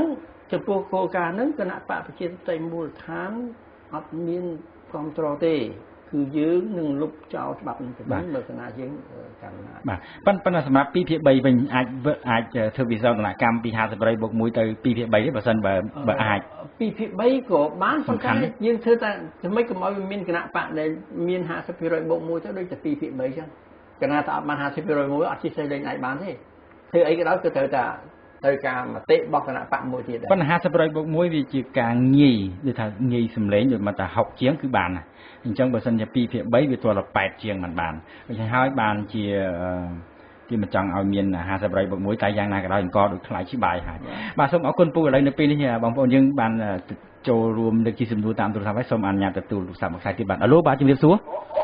ចំពោះគោលការណ៍ហ្នឹងគណៈបកប្រជាធិបតេយ្យមូលដ្ឋានអត់មានគ្រប់គ្រងទេគឺយើងនឹងលុបចោលច្បាប់នេះទៅវិញបើគណៈយើងកាន់ណាបាទប៉ុន្តែសម្រាប់ពីរភាគបីវិញអាចអាចធ្វើវិសោធនកម្មពី50%បូកមួយទៅពីរភាគបីទេបើសិនបើបើអាចពីរភាគបីក៏បានប៉ុន្តែយើងធ្វើតែមិនកុំឲ្យមានគណៈបកដែលមាន50%បូកមួយទៅដូចតែពីរភាគបីចឹងគណៈតែអត់បាន50%មួយអត់ជិះស្អីលេងអាចបានទេធ្វើអីក៏ដោយគឺត្រូវតែត្រូវការមតិរបស់គណៈបកមួយទៀតដែរប៉ុន្តែ50%បូកមួយវាជាការងាយដូចថាងាយសម្លេងដូចមកតែ60ជាងគឺបានណាអញ្ចឹងបើសិនជាពីរភាគបីវាទាល់តែ8ជាងមិនបានដូច្នេះហើយបានជាគេមិនចង់ឲ្យមាន50%បូកមួយតែយ៉ាងណាក៏ដោយអង្គដូចខ្លាយច្បាយហើយបាទសូមអរគុណពូឥឡូវនៅពេលនេះបងប្អូនយើងបានចូលរួមលើកជាសំណួរតាមទូរស័ព្ទហើយសូមអនុញ្ញាតទទួលទូរស័ព្ទមួយខ្សែទៀតបាទអាឡូបាទជំរាបសួរ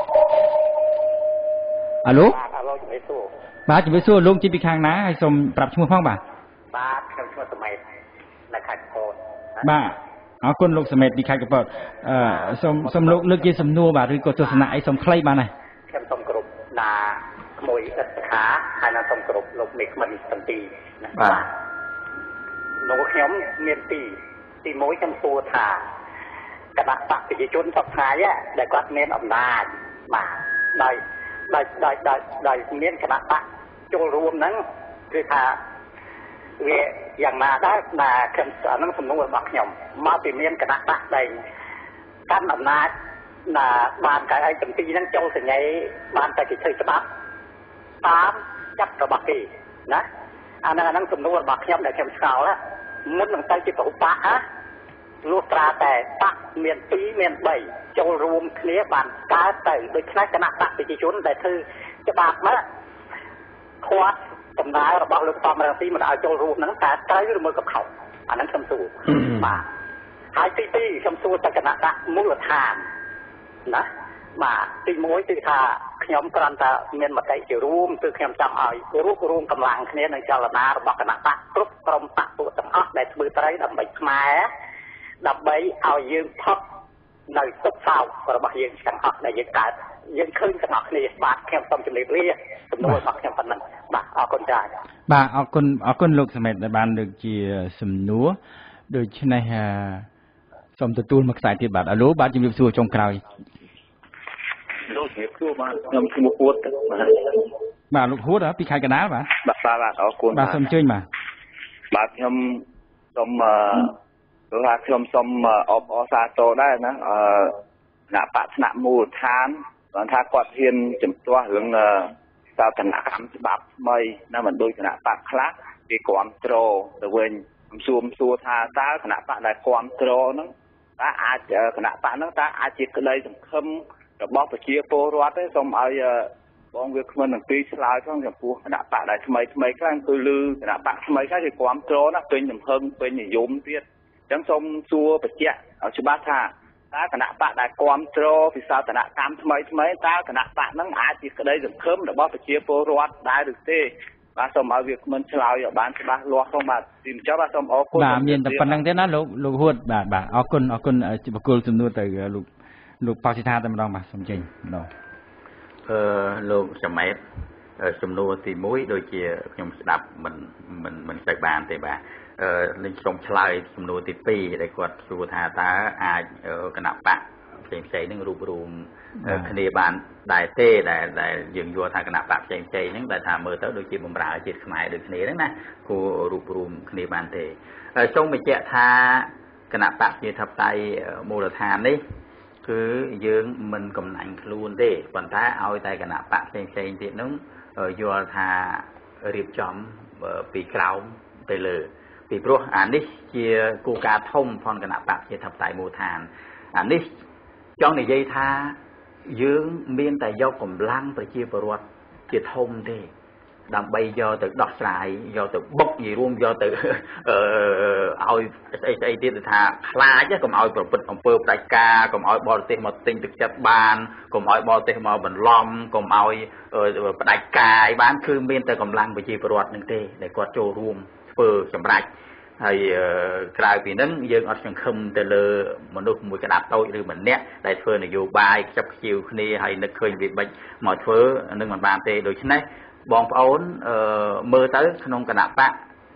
អាឡូអាឡូជំរាបសួរបាទជំរាបសួរលោកជាពីខាងណាហើយសូមប្រាប់ឈ្មោះផងបាទបាទខ្ញុំឈ្មោះសម័យនៅខេត្តកោតបាទអរគុណលោកសមេតពីខេត្តកពតអឺសូមសូមលោកលើកជាសំណួរបាទឬក៏ទស្សនៈអីសូមខ្លីបាទណាខ្ញុំសូមគោរពណាក្មួយឥតខាហើយនឹងសូមគោរពលោកមេក្មិនទាំងពីរណាបាទលោកខ្ញុំមានពីរទីមួយខ្ញុំសួរថាគណៈបកប្រជាជនសពថ្ងៃដែលគាត់មានអំណាចបាទដោយដោយដោយដោយដោយមានគណៈបកចូលរួមហ្នឹងគឺថាវាយ៉ាងណាដែរដែលខ្ញុំអានឹងសំណួររបស់ខ្ញុំមកពីមានគណៈបកដែលកាន់អំណាចណាបានកៅអីទាំងពីរហ្នឹងចូលសញ្ញេបានតែគេធ្វើច្បាប់តាមចាប់របស់គេណាអានឹងអានឹងសំណួររបស់ខ្ញុំដែលខ្ញុំស្គាល់មុននឹងទៅជាប្រឧបៈណាលុះត្រាតែបកមានពីរមានបីចូលរួមគ្នាបានកើតទៅដូច្នេះគណៈបកប្រជាជនដែលធ្វើច្បាប់មកខាត់ដំណើររបស់លោកសំរងស៊ីមិនឲ្យចូលរួមហ្នឹងតើត្រូវឬមួយក៏ខុសអាហ្នឹងខ្ញុំសួរបាទហើយទីពីរខ្ញុំសួរតែគណៈបកមូលដ្ឋានណាបាទទីមួយគឺថាខ្ញុំគ្រាន់តែមានមតិជារួមគឺខ្ញុំចង់ឲ្យរួបរวมកម្លាំងគ្នានឹងចលនារបស់គណៈបកគ្រប់ក្រុមបកពួកទាំងអស់ដែលធ្វើត្រីដើម្បីខ្មែរដើម្បីឲ្យយើងផុតនៅទុកសោករបស់យើងទាំងអស់ដែលយើងកើតយើងឃើញទាំងអស់គ្នាបាទខ្ញុំសូមជម្រាបលាសំណួររបស់ខ្ញុំប៉ុណ្ណឹងបាទអរគុណច្រើនបាទអរគុណអរគុណលោកសមេតដែលបានលើកជាសំណួរដូច្នេះសូមទទួលមួយខ្សែទៀតបាទអាឡូបាទជំរាបសួរចុងក្រោយលោកជំរាបសួរបាទខ្ញុំឈ្មោះហួតបាទលោកហួតពីខេត្តកណ្ដាលបាទបាទបាទអរគុណបាទសូមអញ្ជើញបាទបាទខ្ញុំសូមគឺថាខ្ញុំសូមអបអរសាទរដែរណាអឺគណៈបកថ្នាក់មូលដ្ឋានគាត់ថាគាត់ហ៊ានជំទាស់រឿងសោធនកម្មច្បាប់ថ្មីណាមិនដូចគណៈបកខ្លះគេគ្រប់គ្រងទៅវិញខ្ញុំសួរសួរថាតើគណៈបកដែលគ្រប់គ្រងហ្នឹងតើអាចគណៈបកហ្នឹងតើអាចជាក្តីសង្ឃឹមរបស់ប្រជាពលរដ្ឋទេសូមឲ្យបងវាគ្មិនទាំងពីរឆ្លើយផងចំពោះគណៈបកដែលថ្មីថ្មីខ្លះគឺលឺគណៈបកថ្មីខ្លះគេគ្រប់គ្រងណាពេញទំហឹងពេញនិយមទៀតអញ្ចឹងសូមសួរបញ្ជាក់ឲ្យច្បាស់ថាតើគណៈបកដែលគ្រប់គ្រងពិសោធនកម្មថ្មីថ្មីតើគណៈបកហ្នឹងអាចជាក្តីសង្ឃឹមរបស់ប្រជាពលរដ្ឋដែរឬទេបាទសូមឲ្យវាគ្មិនឆ្លើយឲ្យបានច្បាស់លាស់ផងបាទទីបញ្ចប់បាទសូមអរគុណបាទមានតែប៉ុណ្្នឹងទេណាលោកលោកហួតបាទបាទអរគុណអរគុណបកគលសំណួរទៅលោកលោកប៉ោសិដ្ឋាតែម្ដងបាទសូមចេញម្ដងអឺលោកសមេតសំណួរទីមួយដូចជាខ្ញុំស្ដាប់មិនមិនមិនទៅបានទេបាទអឺនឹងខ្ញុំឆ្លើយសំណួរទីពីរដែលគាត់សួរថាតើអាចគណៈបកផ្សេងផ្សេងនឹងរួបរวมគ្នាបានដែរទេដែលដែលយើងយល់ថាគណៈបកផ្សេងផ្សេងហ្នឹងដែលថាមើលទៅដូចជាបំរើជាតិខ្មែរដូចគ្នាហ្នឹងណាគួររួបរวมគ្នាបានទេហើយសូមបញ្ជាក់ថាគណៈបកជាធិបតេយ្យមូលដ្ឋាននេះគឺយើងមិនកំណាញ់ខ្លួនទេប៉ុន្តែឲ្យតែគណៈបកផ្សេងផ្សេងទៀតហ្នឹងយល់ថារៀបចំពីក្រោមទៅលើពីព្រោះអានេះជាគោលការណ៍ធំផងគណៈបកជាធិបតេយ្យមូលដ្ឋានអានេះចង់និយាយថាយើងមានតែយកកម្លាំងប្រជាពលរដ្ឋជាធំទេដើម្បីយកទៅដោះស្រាយយកទៅបុកនិយាយរួមយកទៅអឺឲ្យស្អីស្អីទៀតថាខ្លាចកុំឲ្យប្រព្រឹត្តអំពើផ្ដាច់ការកុំឲ្យបរទេសមកទិញទឹកចិត្តបានកុំឲ្យបរទេសមកបន្លំកុំឲ្យផ្ដាច់ការឲ្យបានគឺមានតែកម្លាំងប្រជាពលរដ្ឋនឹងទេដែលគាត់ចូលរួមធ្វើសម្រេចហើយក្រៅពីហ្នឹងយើងអត់សង្ឃឹមទៅលើមនុស្សមួយក្តាប់តូចឬម្នាក់ដែលធ្វើនយោបាយខ្ចប់ខ្ជិវគ្នាហើយនឹកឃើញវាបិចមកធ្វើនឹងមិនបានទេដូច្នេះបងប្អូនមើលទៅក្នុងគណៈបក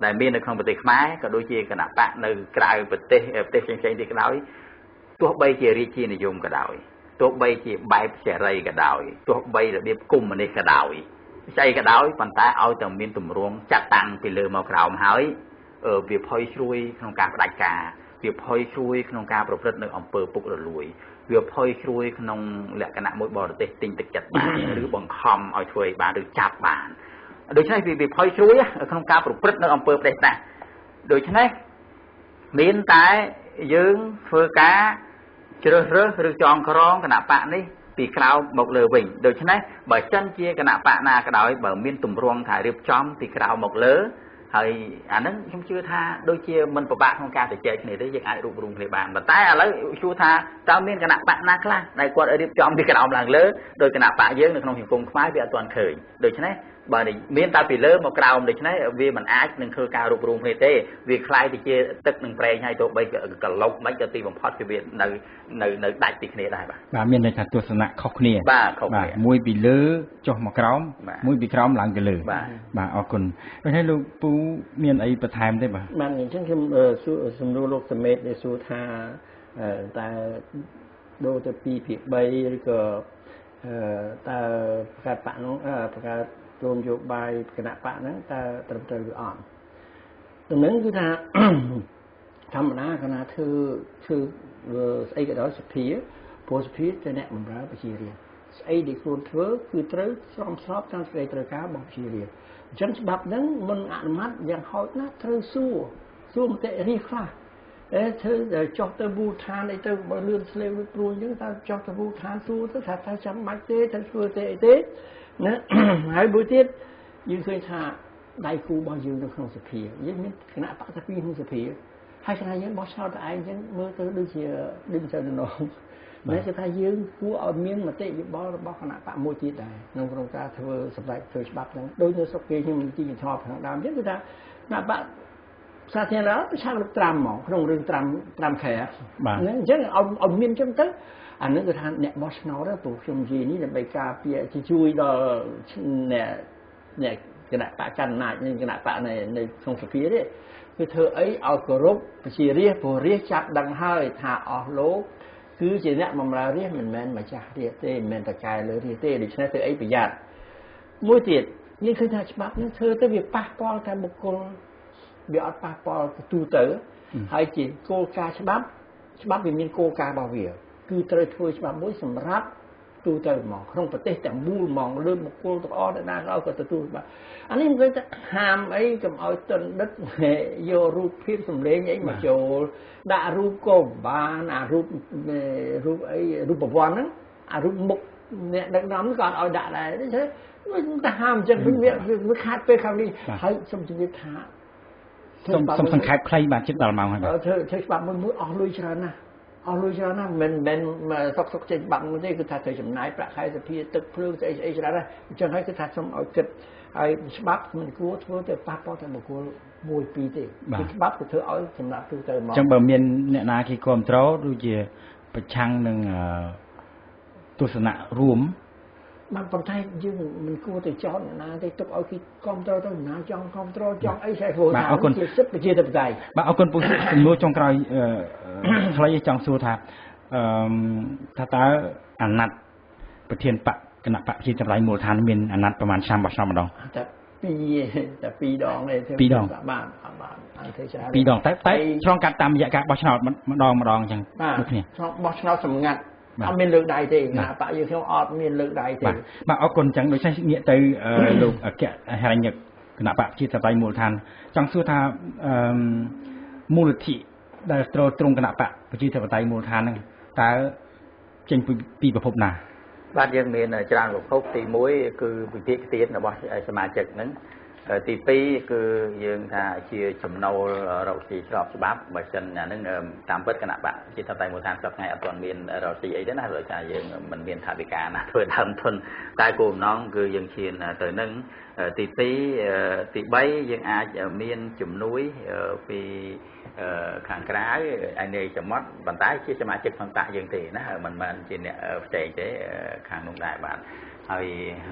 ដែលមាននៅក្នុងប្រទេសខ្មែរក៏ដូចជាគណៈបកនៅក្រៅប្រទេសប្រទេសផ្សេងៗទៀតក៏ដោយទោះបីជារាជានិយមក៏ដោយទោះបីជាបែបសេរីក៏ដោយទោះបីរបៀបកុម្មុយនីសក៏ដោយស្អីក៏ដោយប៉ុន្តែឲ្យតែមានទម្រង់ចាត់តាំងពីលើមកក្រោមហើយវាផុយស្រួយក្នុងការផ្ដាច់ការវាផុយស្រួយក្នុងការប្រព្រឹត្តនៅអំពើពុករលួយវាផុយស្រួយក្នុងលក្ខណៈមួយបរទេសទិញទឹកចិត្តបានឬបង្ខំឲ្យធ្វើឲ្យបានឬចាប់បានដូច្នេះវាផុយស្រួយក្នុងការប្រព្រឹត្តនៅអំពើផ្ដេសផ្ដាសដូច្នេះមានតែយើងធ្វើការជ្រើសរើសឬចងក្រងគណៈបកនេះពីក្រោមមកលើវិញដូច្នេះបើចិនជាគណៈបកណាក៏ដោយបើមានទម្រង់ថារៀបចំពីក្រោមមកលើហើយអាហ្នឹងខ្ញុំជឿថាដូចជាមិនពិបាកក្នុងការជជែកគ្នាទេយើងអាចរួបរวมគ្នាបានប៉ុន្តែឥឡូវជួថាតើមានគណៈបកណាខ្លះដែលគាត់រៀបចំពីក្រោមឡើងលើដោយគណៈបកយើងនៅក្នុងសង្គមខ្មែរវាអត់ទាន់ឃើញដូច្នេះបើមានតែពីលើមកក្រោមដូច្នេះវាមិនអាចនឹងធ្វើការរួបរวมគ្នាទេវាคล้ายទៅជាទឹកនឹងប្រេងហើយទោះបីកឡុកមិនក៏ទីបំផុតគឺវានៅនៅនៅដាច់ពីគ្នាដែរបាទបាទមានន័យថាទស្សនៈខុសគ្នាបាទខុសគ្នាមួយពីលើចុះមកក្រោមមួយពីក្រោមឡើងទៅលើបាទបាទអរគុណដូច្នេះលោកពូមានអីបន្ថែមទេបាទបាទអញ្ចឹងខ្ញុំសំណួរលោកសមេតដែលសួរថាតើដូរទៅពីភាគបីឬក៏តើប្រកាសបកនោះប្រកាសរួមយោបាយគណៈបកហ្នឹងតើត្រឹមត្រូវឬអត់ដំណឹងគឺថាធម្មតាគណៈធ្វើធ្វើស្អីក៏ដោយសភាព្រោះសភាតែអ្នកបម្រើប្រជារាស្ត្រស្អីដែលខ្លួនធ្វើគឺត្រូវស្របស្របតាមសេចក្តីត្រូវការរបស់ប្រជារាស្ត្រអញ្ចឹងច្បាប់ហ្នឹងមិនអនុម័តយ៉ាងហោចណាស់ត្រូវសួរសួរមតិរាស្ត្រខ្លះអេធ្វើចុះទៅមូលដ្ឋានអីទៅបើលឿនស្លេវព្រួយអញ្ចឹងតើចុះទៅមូលដ្ឋានសួរទៅថាតើចាំបាច់ទេទៅធ្វើទេអីទេណាហើយមួយទៀតយើងឃើញថាដៃគូរបស់យើងនៅក្នុងសភាយើងមានគណៈបកតាពីក្នុងសភាហើយគណៈយើងបោះឆ្នោតតែឯងអញ្ចឹងមើលទៅដូចជាដូចទៅនៅតែគឺថាយើងគួរឲ្យមានមតិយោបល់របស់គណៈបកមួយទៀតដែរក្នុងក្នុងការធ្វើសម្ដេចធ្វើច្បាប់ហ្នឹងដោយនៅស្រុកគេខ្ញុំទីកញ្ឆប់ខាងដើមអញ្ចឹងគឺថាគណៈបកសាធារណៈប្រឆាំងលោកត្រាំហ្មងក្នុងរឿងត្រាំត្រាំខែហ្នឹងអញ្ចឹងឲ្យឲ្យមានអញ្ចឹងទៅអានឹងគឺថាអ្នកបោះឆ្នោតព្រោះខ្ញុំនិយាយនេះដើម្បីការពារជួយដល់អ្នកអ្នកគណៈបកកណ្ដាលនិងគណៈបកនៅនៅក្នុងសភានេះគឺធ្វើអីឲ្យគោរពប្រជារាស្ត្រព្រោះរាស្ត្រចាប់ដឹងហើយថាអស់លោកគឺជាអ្នកបម្រើរាស្ត្រមិនមែនម្ចាស់រាស្ត្រទេមិនមែនតកែលើរាស្ត្រទេដូច្នេះធ្វើអីប្រយ័ត្នមួយទៀតយើងឃើញថាច្បាប់នេះធ្វើទៅវាប៉ះពាល់តែបុគ្គលវាអត់ប៉ះពាល់ទូទៅហើយជាគោលការណ៍ច្បាប់ច្បាប់វាមានគោលការណ៍របស់វាគឺត្រូវធ្វើច្បាប់មួយសម្រាប់ទូទៅហ្មងក្នុងប្រទេសទាំងមូលហ្មងលើបុគ្គលទាំងអស់ដែលណាក៏ក៏ទទួលច្បាប់អានេះមិនគេថាហាមអីកុំឲ្យទណ្ឌិតយករូបភាពសម្លេងអីមកចូលដាក់រូបក៏បានអារូបរូបអីរូបប្រវត្តិហ្នឹងអារូបមុខអ្នកដឹកនាំក៏អត់ឲ្យដាក់ដែរទេមិនតែហាមអញ្ចឹងវាវាខាតពេលខាងនេះហើយសូមជម្រាបថាសូមសូមសង្ខេបខ្លីបាទជិតដល់ម៉ោងហើយបាទធ្វើធ្វើច្បាប់មួយមួយអស់លុយច្រើនណាស់អស់លុយច្រើនណាស់មិនមិនសុកសុកចេញបាក់មួយទេគឺថាត្រូវចំណាយប្រាក់ខែសភាទឹកភ្លើងស្អីស្អីច្រើនណាស់អញ្ចឹងហើយគឺថាសូមឲ្យគិតហើយច្បាប់មិនគួរធ្វើទៅប៉ះពាល់តែបុគ្គលមួយពីរទេគឺច្បាប់គឺធ្វើឲ្យសម្រាប់ទូទៅមកអញ្ចឹងបើមានអ្នកណាគេគ្រប់គ្រងដូចជាប្រឆាំងនឹងទស្សនៈរួមបានប៉ុន្តែយើងមិនគួរទៅចោទអ្នកណាទេទុកឲ្យគេគ្រប់គ្រងទៅណាចង់គ្រប់គ្រងចង់អីស្អីព្រោះថាជាសិទ្ធិប្រជាធិបតេយ្យបាទអរគុណពូសំណួរចុងក្រោយខ្លីចង់សួរថាអឺថាតើអាណត្តិប្រធានបកគណៈបកជាចម្លៃមូលដ្ឋានមានអាណត្តិប្រហែលឆ្នាំបោះឆ្នោតម្ដងតែពីរតែពីរដងទេពីរដងបាទបាទអត់ទេច្រើនពីរដងតែតែឆ្លងកាត់តាមរយៈការបោះឆ្នោតម្ដងម្ដងអញ្ចឹងដូចគ្នាឆ្លងបោះឆ្នោតសម្ងាត់អត់មានលើកដៃទេគណៈបកយើងខ្ញុំអត់មានលើកដៃទេបាទអរគុណអញ្ចឹងដូច្នេះងាកទៅលោកអគ្គហិរញ្ញគណៈបកជាចម្លៃមូលដ្ឋានចង់សួរថាអឺមូលធិដែលត្រូវត្រង់គណៈបកប្រជាធិបតេយ្យមូលដ្ឋានហ្នឹងតើចេញពីប្រភពណាបាទយើងមានច្រើនប្រភពទីមួយគឺវិភាគទានរបស់សមាជិកហ្នឹងទីពីរគឺយើងថាជាចំណូលរកស៊ីស្របច្បាប់បើមិនអាហ្នឹងតាមពិតគណៈបកជាថាតែមូលដ្ឋានសប្តាហ៍ថ្ងៃអត់ទាន់មានរកស៊ីអីទេណាព្រោះថាយើងមិនមានថវិកាណាធ្វើដើមទុនតែគោលបំណងគឺយើងឈានទៅនឹងទីពីរទីបីយើងអាចមានជំនួយពីខាងក្រៅឯនេះចំត់ប៉ុន្តែជាសមាជិកក្នុងបកយើងទេណាមិនមែនជាអ្នកផ្សេងទេខាងនោះដែរបាទហើយ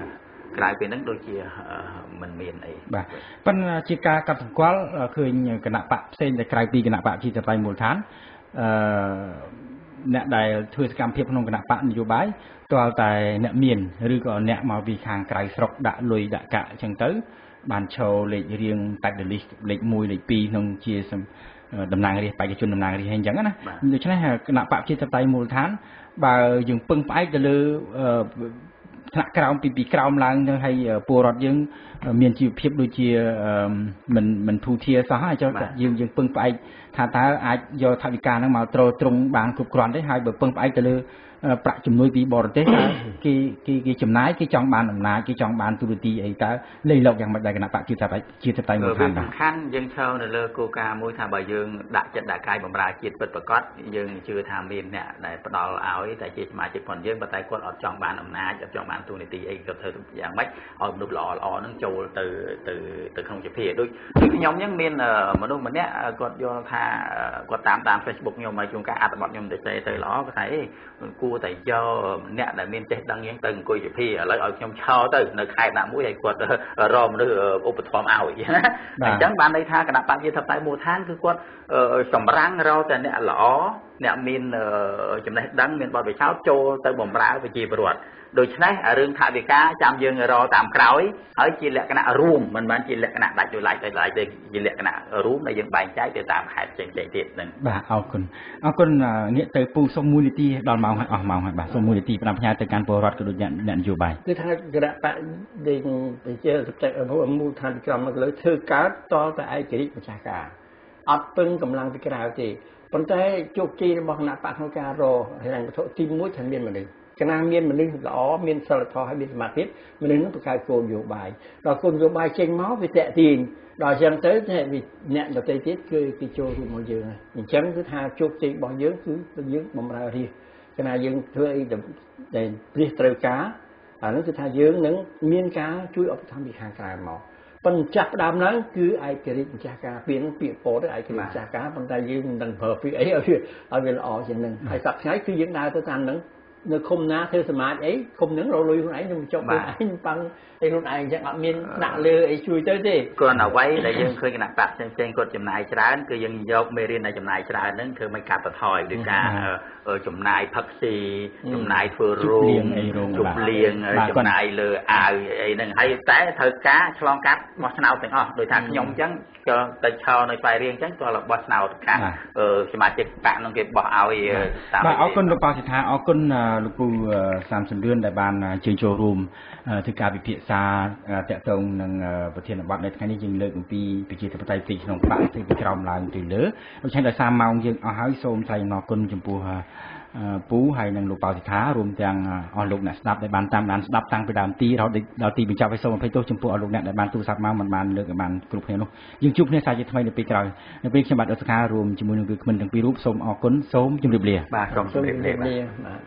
ក្រៅពីហ្នឹងដូចជាមិនមានអីបាទប៉ុន្តែជាការកាត់សម្គាល់ឃើញគណៈបកផ្សេងតែក្រៅពីគណៈបកប្រជាធិបតេយ្យមូលដ្ឋានអឺអ្នកដែលធ្វើសកម្មភាពក្នុងគណៈបកនយោបាយទាល់តែអ្នកមានឬក៏អ្នកមកពីខាងក្រៅស្រុកដាក់លុយដាក់កាក់អញ្ចឹងទៅបានឈរលេខរៀងតែលីសលេខមួយលេខពីរក្នុងជាតំណាងរាស្ត្របេក្ខជនតំណាងរាស្ត្រអញ្ចឹងណាដូច្នេះគណៈបកប្រជាធិបតេយ្យមូលដ្ឋានបើយើងពឹងផ្អែកទៅលើថ្នាក់ក្រោមពីពីក្រោមឡើងទៅឲ្យពលរដ្ឋយើងមានជីវភាពដូចជាមិនមិនធូរធារសោះហើយចុះយើងយើងពឹងផ្អែកថាតើអាចយកថវិកាហ្នឹងមកទ្រទ្រង់បានគ្រប់គ្រាន់ទេហើយបើពឹងផ្អែកទៅលើប្រាក់ជំនួយពីបរទេសគេគេគេចំណាយគេចង់បានអំណាចគេចង់បានទូរទស្សន៍អីតើលេខលោកយ៉ាងម៉េចដែរគណៈបកជាតបជាតបមូលដ្ឋានសំខាន់យើងឈរនៅលើគោលការណ៍មួយថាបើយើងដាក់ចិត្តដាក់កាយបម្រើជាតិពិតប្រាកដយើងជឿថាមានអ្នកដែលផ្ដល់ឲ្យតែជាសមាជិកផងយើងប៉ុន្តែគាត់អត់ចង់បានអំណាចអត់ចង់បានទូរទស្សន៍អីគាត់ធ្វើយ៉ាងម៉េចឲ្យមនុស្សល្អល្អហ្នឹងចូលទៅទៅទៅក្នុងជាភាដូចខ្ញុំហ្នឹងមានមនុស្សម្នាក់គាត់យល់ថាគាត់តាមតាម Facebook ខ្ញុំមកជួនកាលអត្ថបទខ្ញុំទៅចេះទៅល្អគាត់ថាអីគួរតែយកអ្នកដែលមានចេះដឹងយ៉ាងទៅអង្គុយជាភាឥឡូវឲ្យខ្ញុំឆោទៅនៅខេត្តណាមួយឲ្យគាត់រកមនុស្សឧបត្ថម្ភឲ្យណាអញ្ចឹងបានន័យថាគណៈបព្វជិតតែមូលដ្ឋានគឺគាត់សម្រាំងរកតែអ្នកល្អអ្នកមានចំណេះដឹងមានបទពិសោធន៍ចូលទៅបម្រើប្រជាពលរដ្ឋដូច្នេះរឿងថវិកាចាំយើងរកតាមក្រោយហើយជាលក្ខណៈរួមមិនមែនជាលក្ខណៈដាច់ដោយឡែកដោយឡែកទេជាលក្ខណៈរួមដែលយើងបែងចែកទៅតាមខេត្តផ្សេងៗទៀតហ្នឹងបាទអរគុណអរគុណងាកទៅពូសុំមួយនាទីដល់ម៉ោងហើយអស់ម៉ោងហើយបាទសុំមួយនាទីផ្ដាំផ្ញើទៅកាន់ពលរដ្ឋក៏ដូចអ្នកនយោបាយគឺថាគណៈបកដែលជាសព្ទមូលដ្ឋានក្រមនៅលើធ្វើកើតតតែឯករាជ្យម្ចាស់ការអត់ពឹងកម្លាំងពីក្រៅទេប៉ុន្តែជោគជ័យរបស់គណៈបកក្នុងការរកហិរញ្ញវត្ថុទីមួយថាមានមនុស្សគណៈមានមនុស្សល្អមានសិលធម៌ហើយមានសមាធិមនុស្សនឹងបង្កើតគោលនយោបាយដល់គោលនយោបាយចេញមកវាតាក់ទាញដល់អញ្ចឹងទៅអ្នកដទៃទៀតគឺគេចូលរួមមកយើងហើយអញ្ចឹងគឺថាជោគជ័យរបស់យើងគឺយើងបម្រើរាជគណៈយើងធ្វើអីដែលរាជត្រូវការអានោះគឺថាយើងនឹងមានការជួយឧបត្ថម្ភពីខាងក្រៅមកប៉ុន្តែចាប់ដើមឡើងគឺឯករាជ្យម្ចាស់ការពាក្យពាក្យពោទៅឯករាជ្យម្ចាស់ការប៉ុន្តែយើងមិនដឹងប្រើពាក្យអីឲ្យវាឲ្យវាល្អជាងនឹងហើយសប្តាហ៍ថ្ងៃគឺយើងដើរទៅតាមនឹងនៅឃុំណាធ្វើសមាជអីឃុំហ្នឹងរលុយខ្លួនឯងខ្ញុំចុកខ្លួនឯងប៉ាំងអីខ្លួនឯងអញ្ចឹងអត់មានដាក់លើអីជួយទៅទេគ្រាន់តែអ្វីដែលយើងឃើញគណៈបកផ្សេងផ្សេងគាត់ចំណាយច្រើនគឺយើងយកមេរៀនដែលចំណាយច្រើនហ្នឹងធ្វើមិនកាត់បន្ថយដោយការចំណាយផឹកស៊ីចំណាយធ្វើរោងជប់លៀងចំណាយលើអាវអីហ្នឹងហើយតែត្រូវការឆ្លងកាត់បោះឆ្នោតទាំងអស់ដោយថាខ្ញុំអញ្ចឹងក៏ទៅឆោនៅស្វាយរៀងអញ្ចឹងក៏បោះឆ្នោតកាត់សមាជិកបកហ្នឹងគេបោះឲ្យតាមបាទអរគុណលោកប៉ាសិដ្ឋាអរគុណលោកពូសាមសំរឿនដែលបានជើញចូលរួមធ្វើការពិភាក្សាតាក់ទងនឹងប្រធានបទនៅថ្ងៃនេះយើងលើកអំពីប្រជាធិបតេយ្យទីក្នុងបកទីពីក្រោមឡើងទៅលើដូច្នេះដោយសារម៉ោងយើងអស់ហើយសូមថ្លែងអំណរគុណចំពោះពូហើយនិងលោកប៉ាសិដ្ឋារួមទាំងអស់លោកអ្នកស្ដាប់ដែលបានតាមដានស្ដាប់តាំងពីដើមទីរហូតដល់ទីបញ្ចប់ហើយសូមអភ័យទោសចំពោះអស់លោកអ្នកដែលបានទូរស័ព្ទមកមិនបានលើកឲ្យបានគ្រប់គ្នានោះយើងជួបគ្នាសាជាថ្មីនៅពេលក្រោយនៅពេលខ្ញុំបាទអត់សខារួមជាមួយនឹងគឺគ្មិនទាំងពីររូបសូមអរគុណសូមជម្រាបលាបាទសូមជម្រាបលាបាទ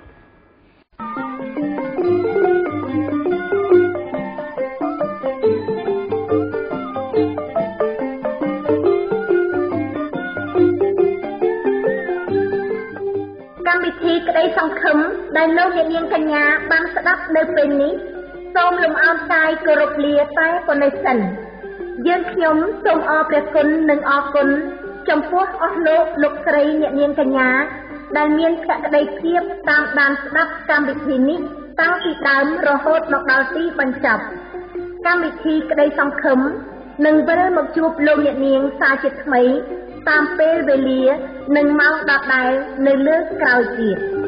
កម្មវិធីក្តីសង្ឃឹមដែលលោកអ្នកនាងកញ្ញាបានស្ដាប់នៅពេលនេះសូមលំអរកាយគោរពលាតែប៉ុណ្ណេះសិនយើងខ្ញុំសូមអរព្រះគុណនិងអរគុណចំពោះអស់លោកលោកស្រីអ្នកនាងកញ្ញាដែលមានភក្ដីភាពតាមដានស្ដាប់កម្មវិធីនេះតាំងពីដើមរហូតមកដល់ទីបញ្ចប់កម្មវិធីក្តីសង្ឃឹមនឹងវិលមកជួបលោកអ្នកនាងសាជាថ្មីតាមពេលវេលានិងម៉ោងដដែលនៅលើក្រោយទៀត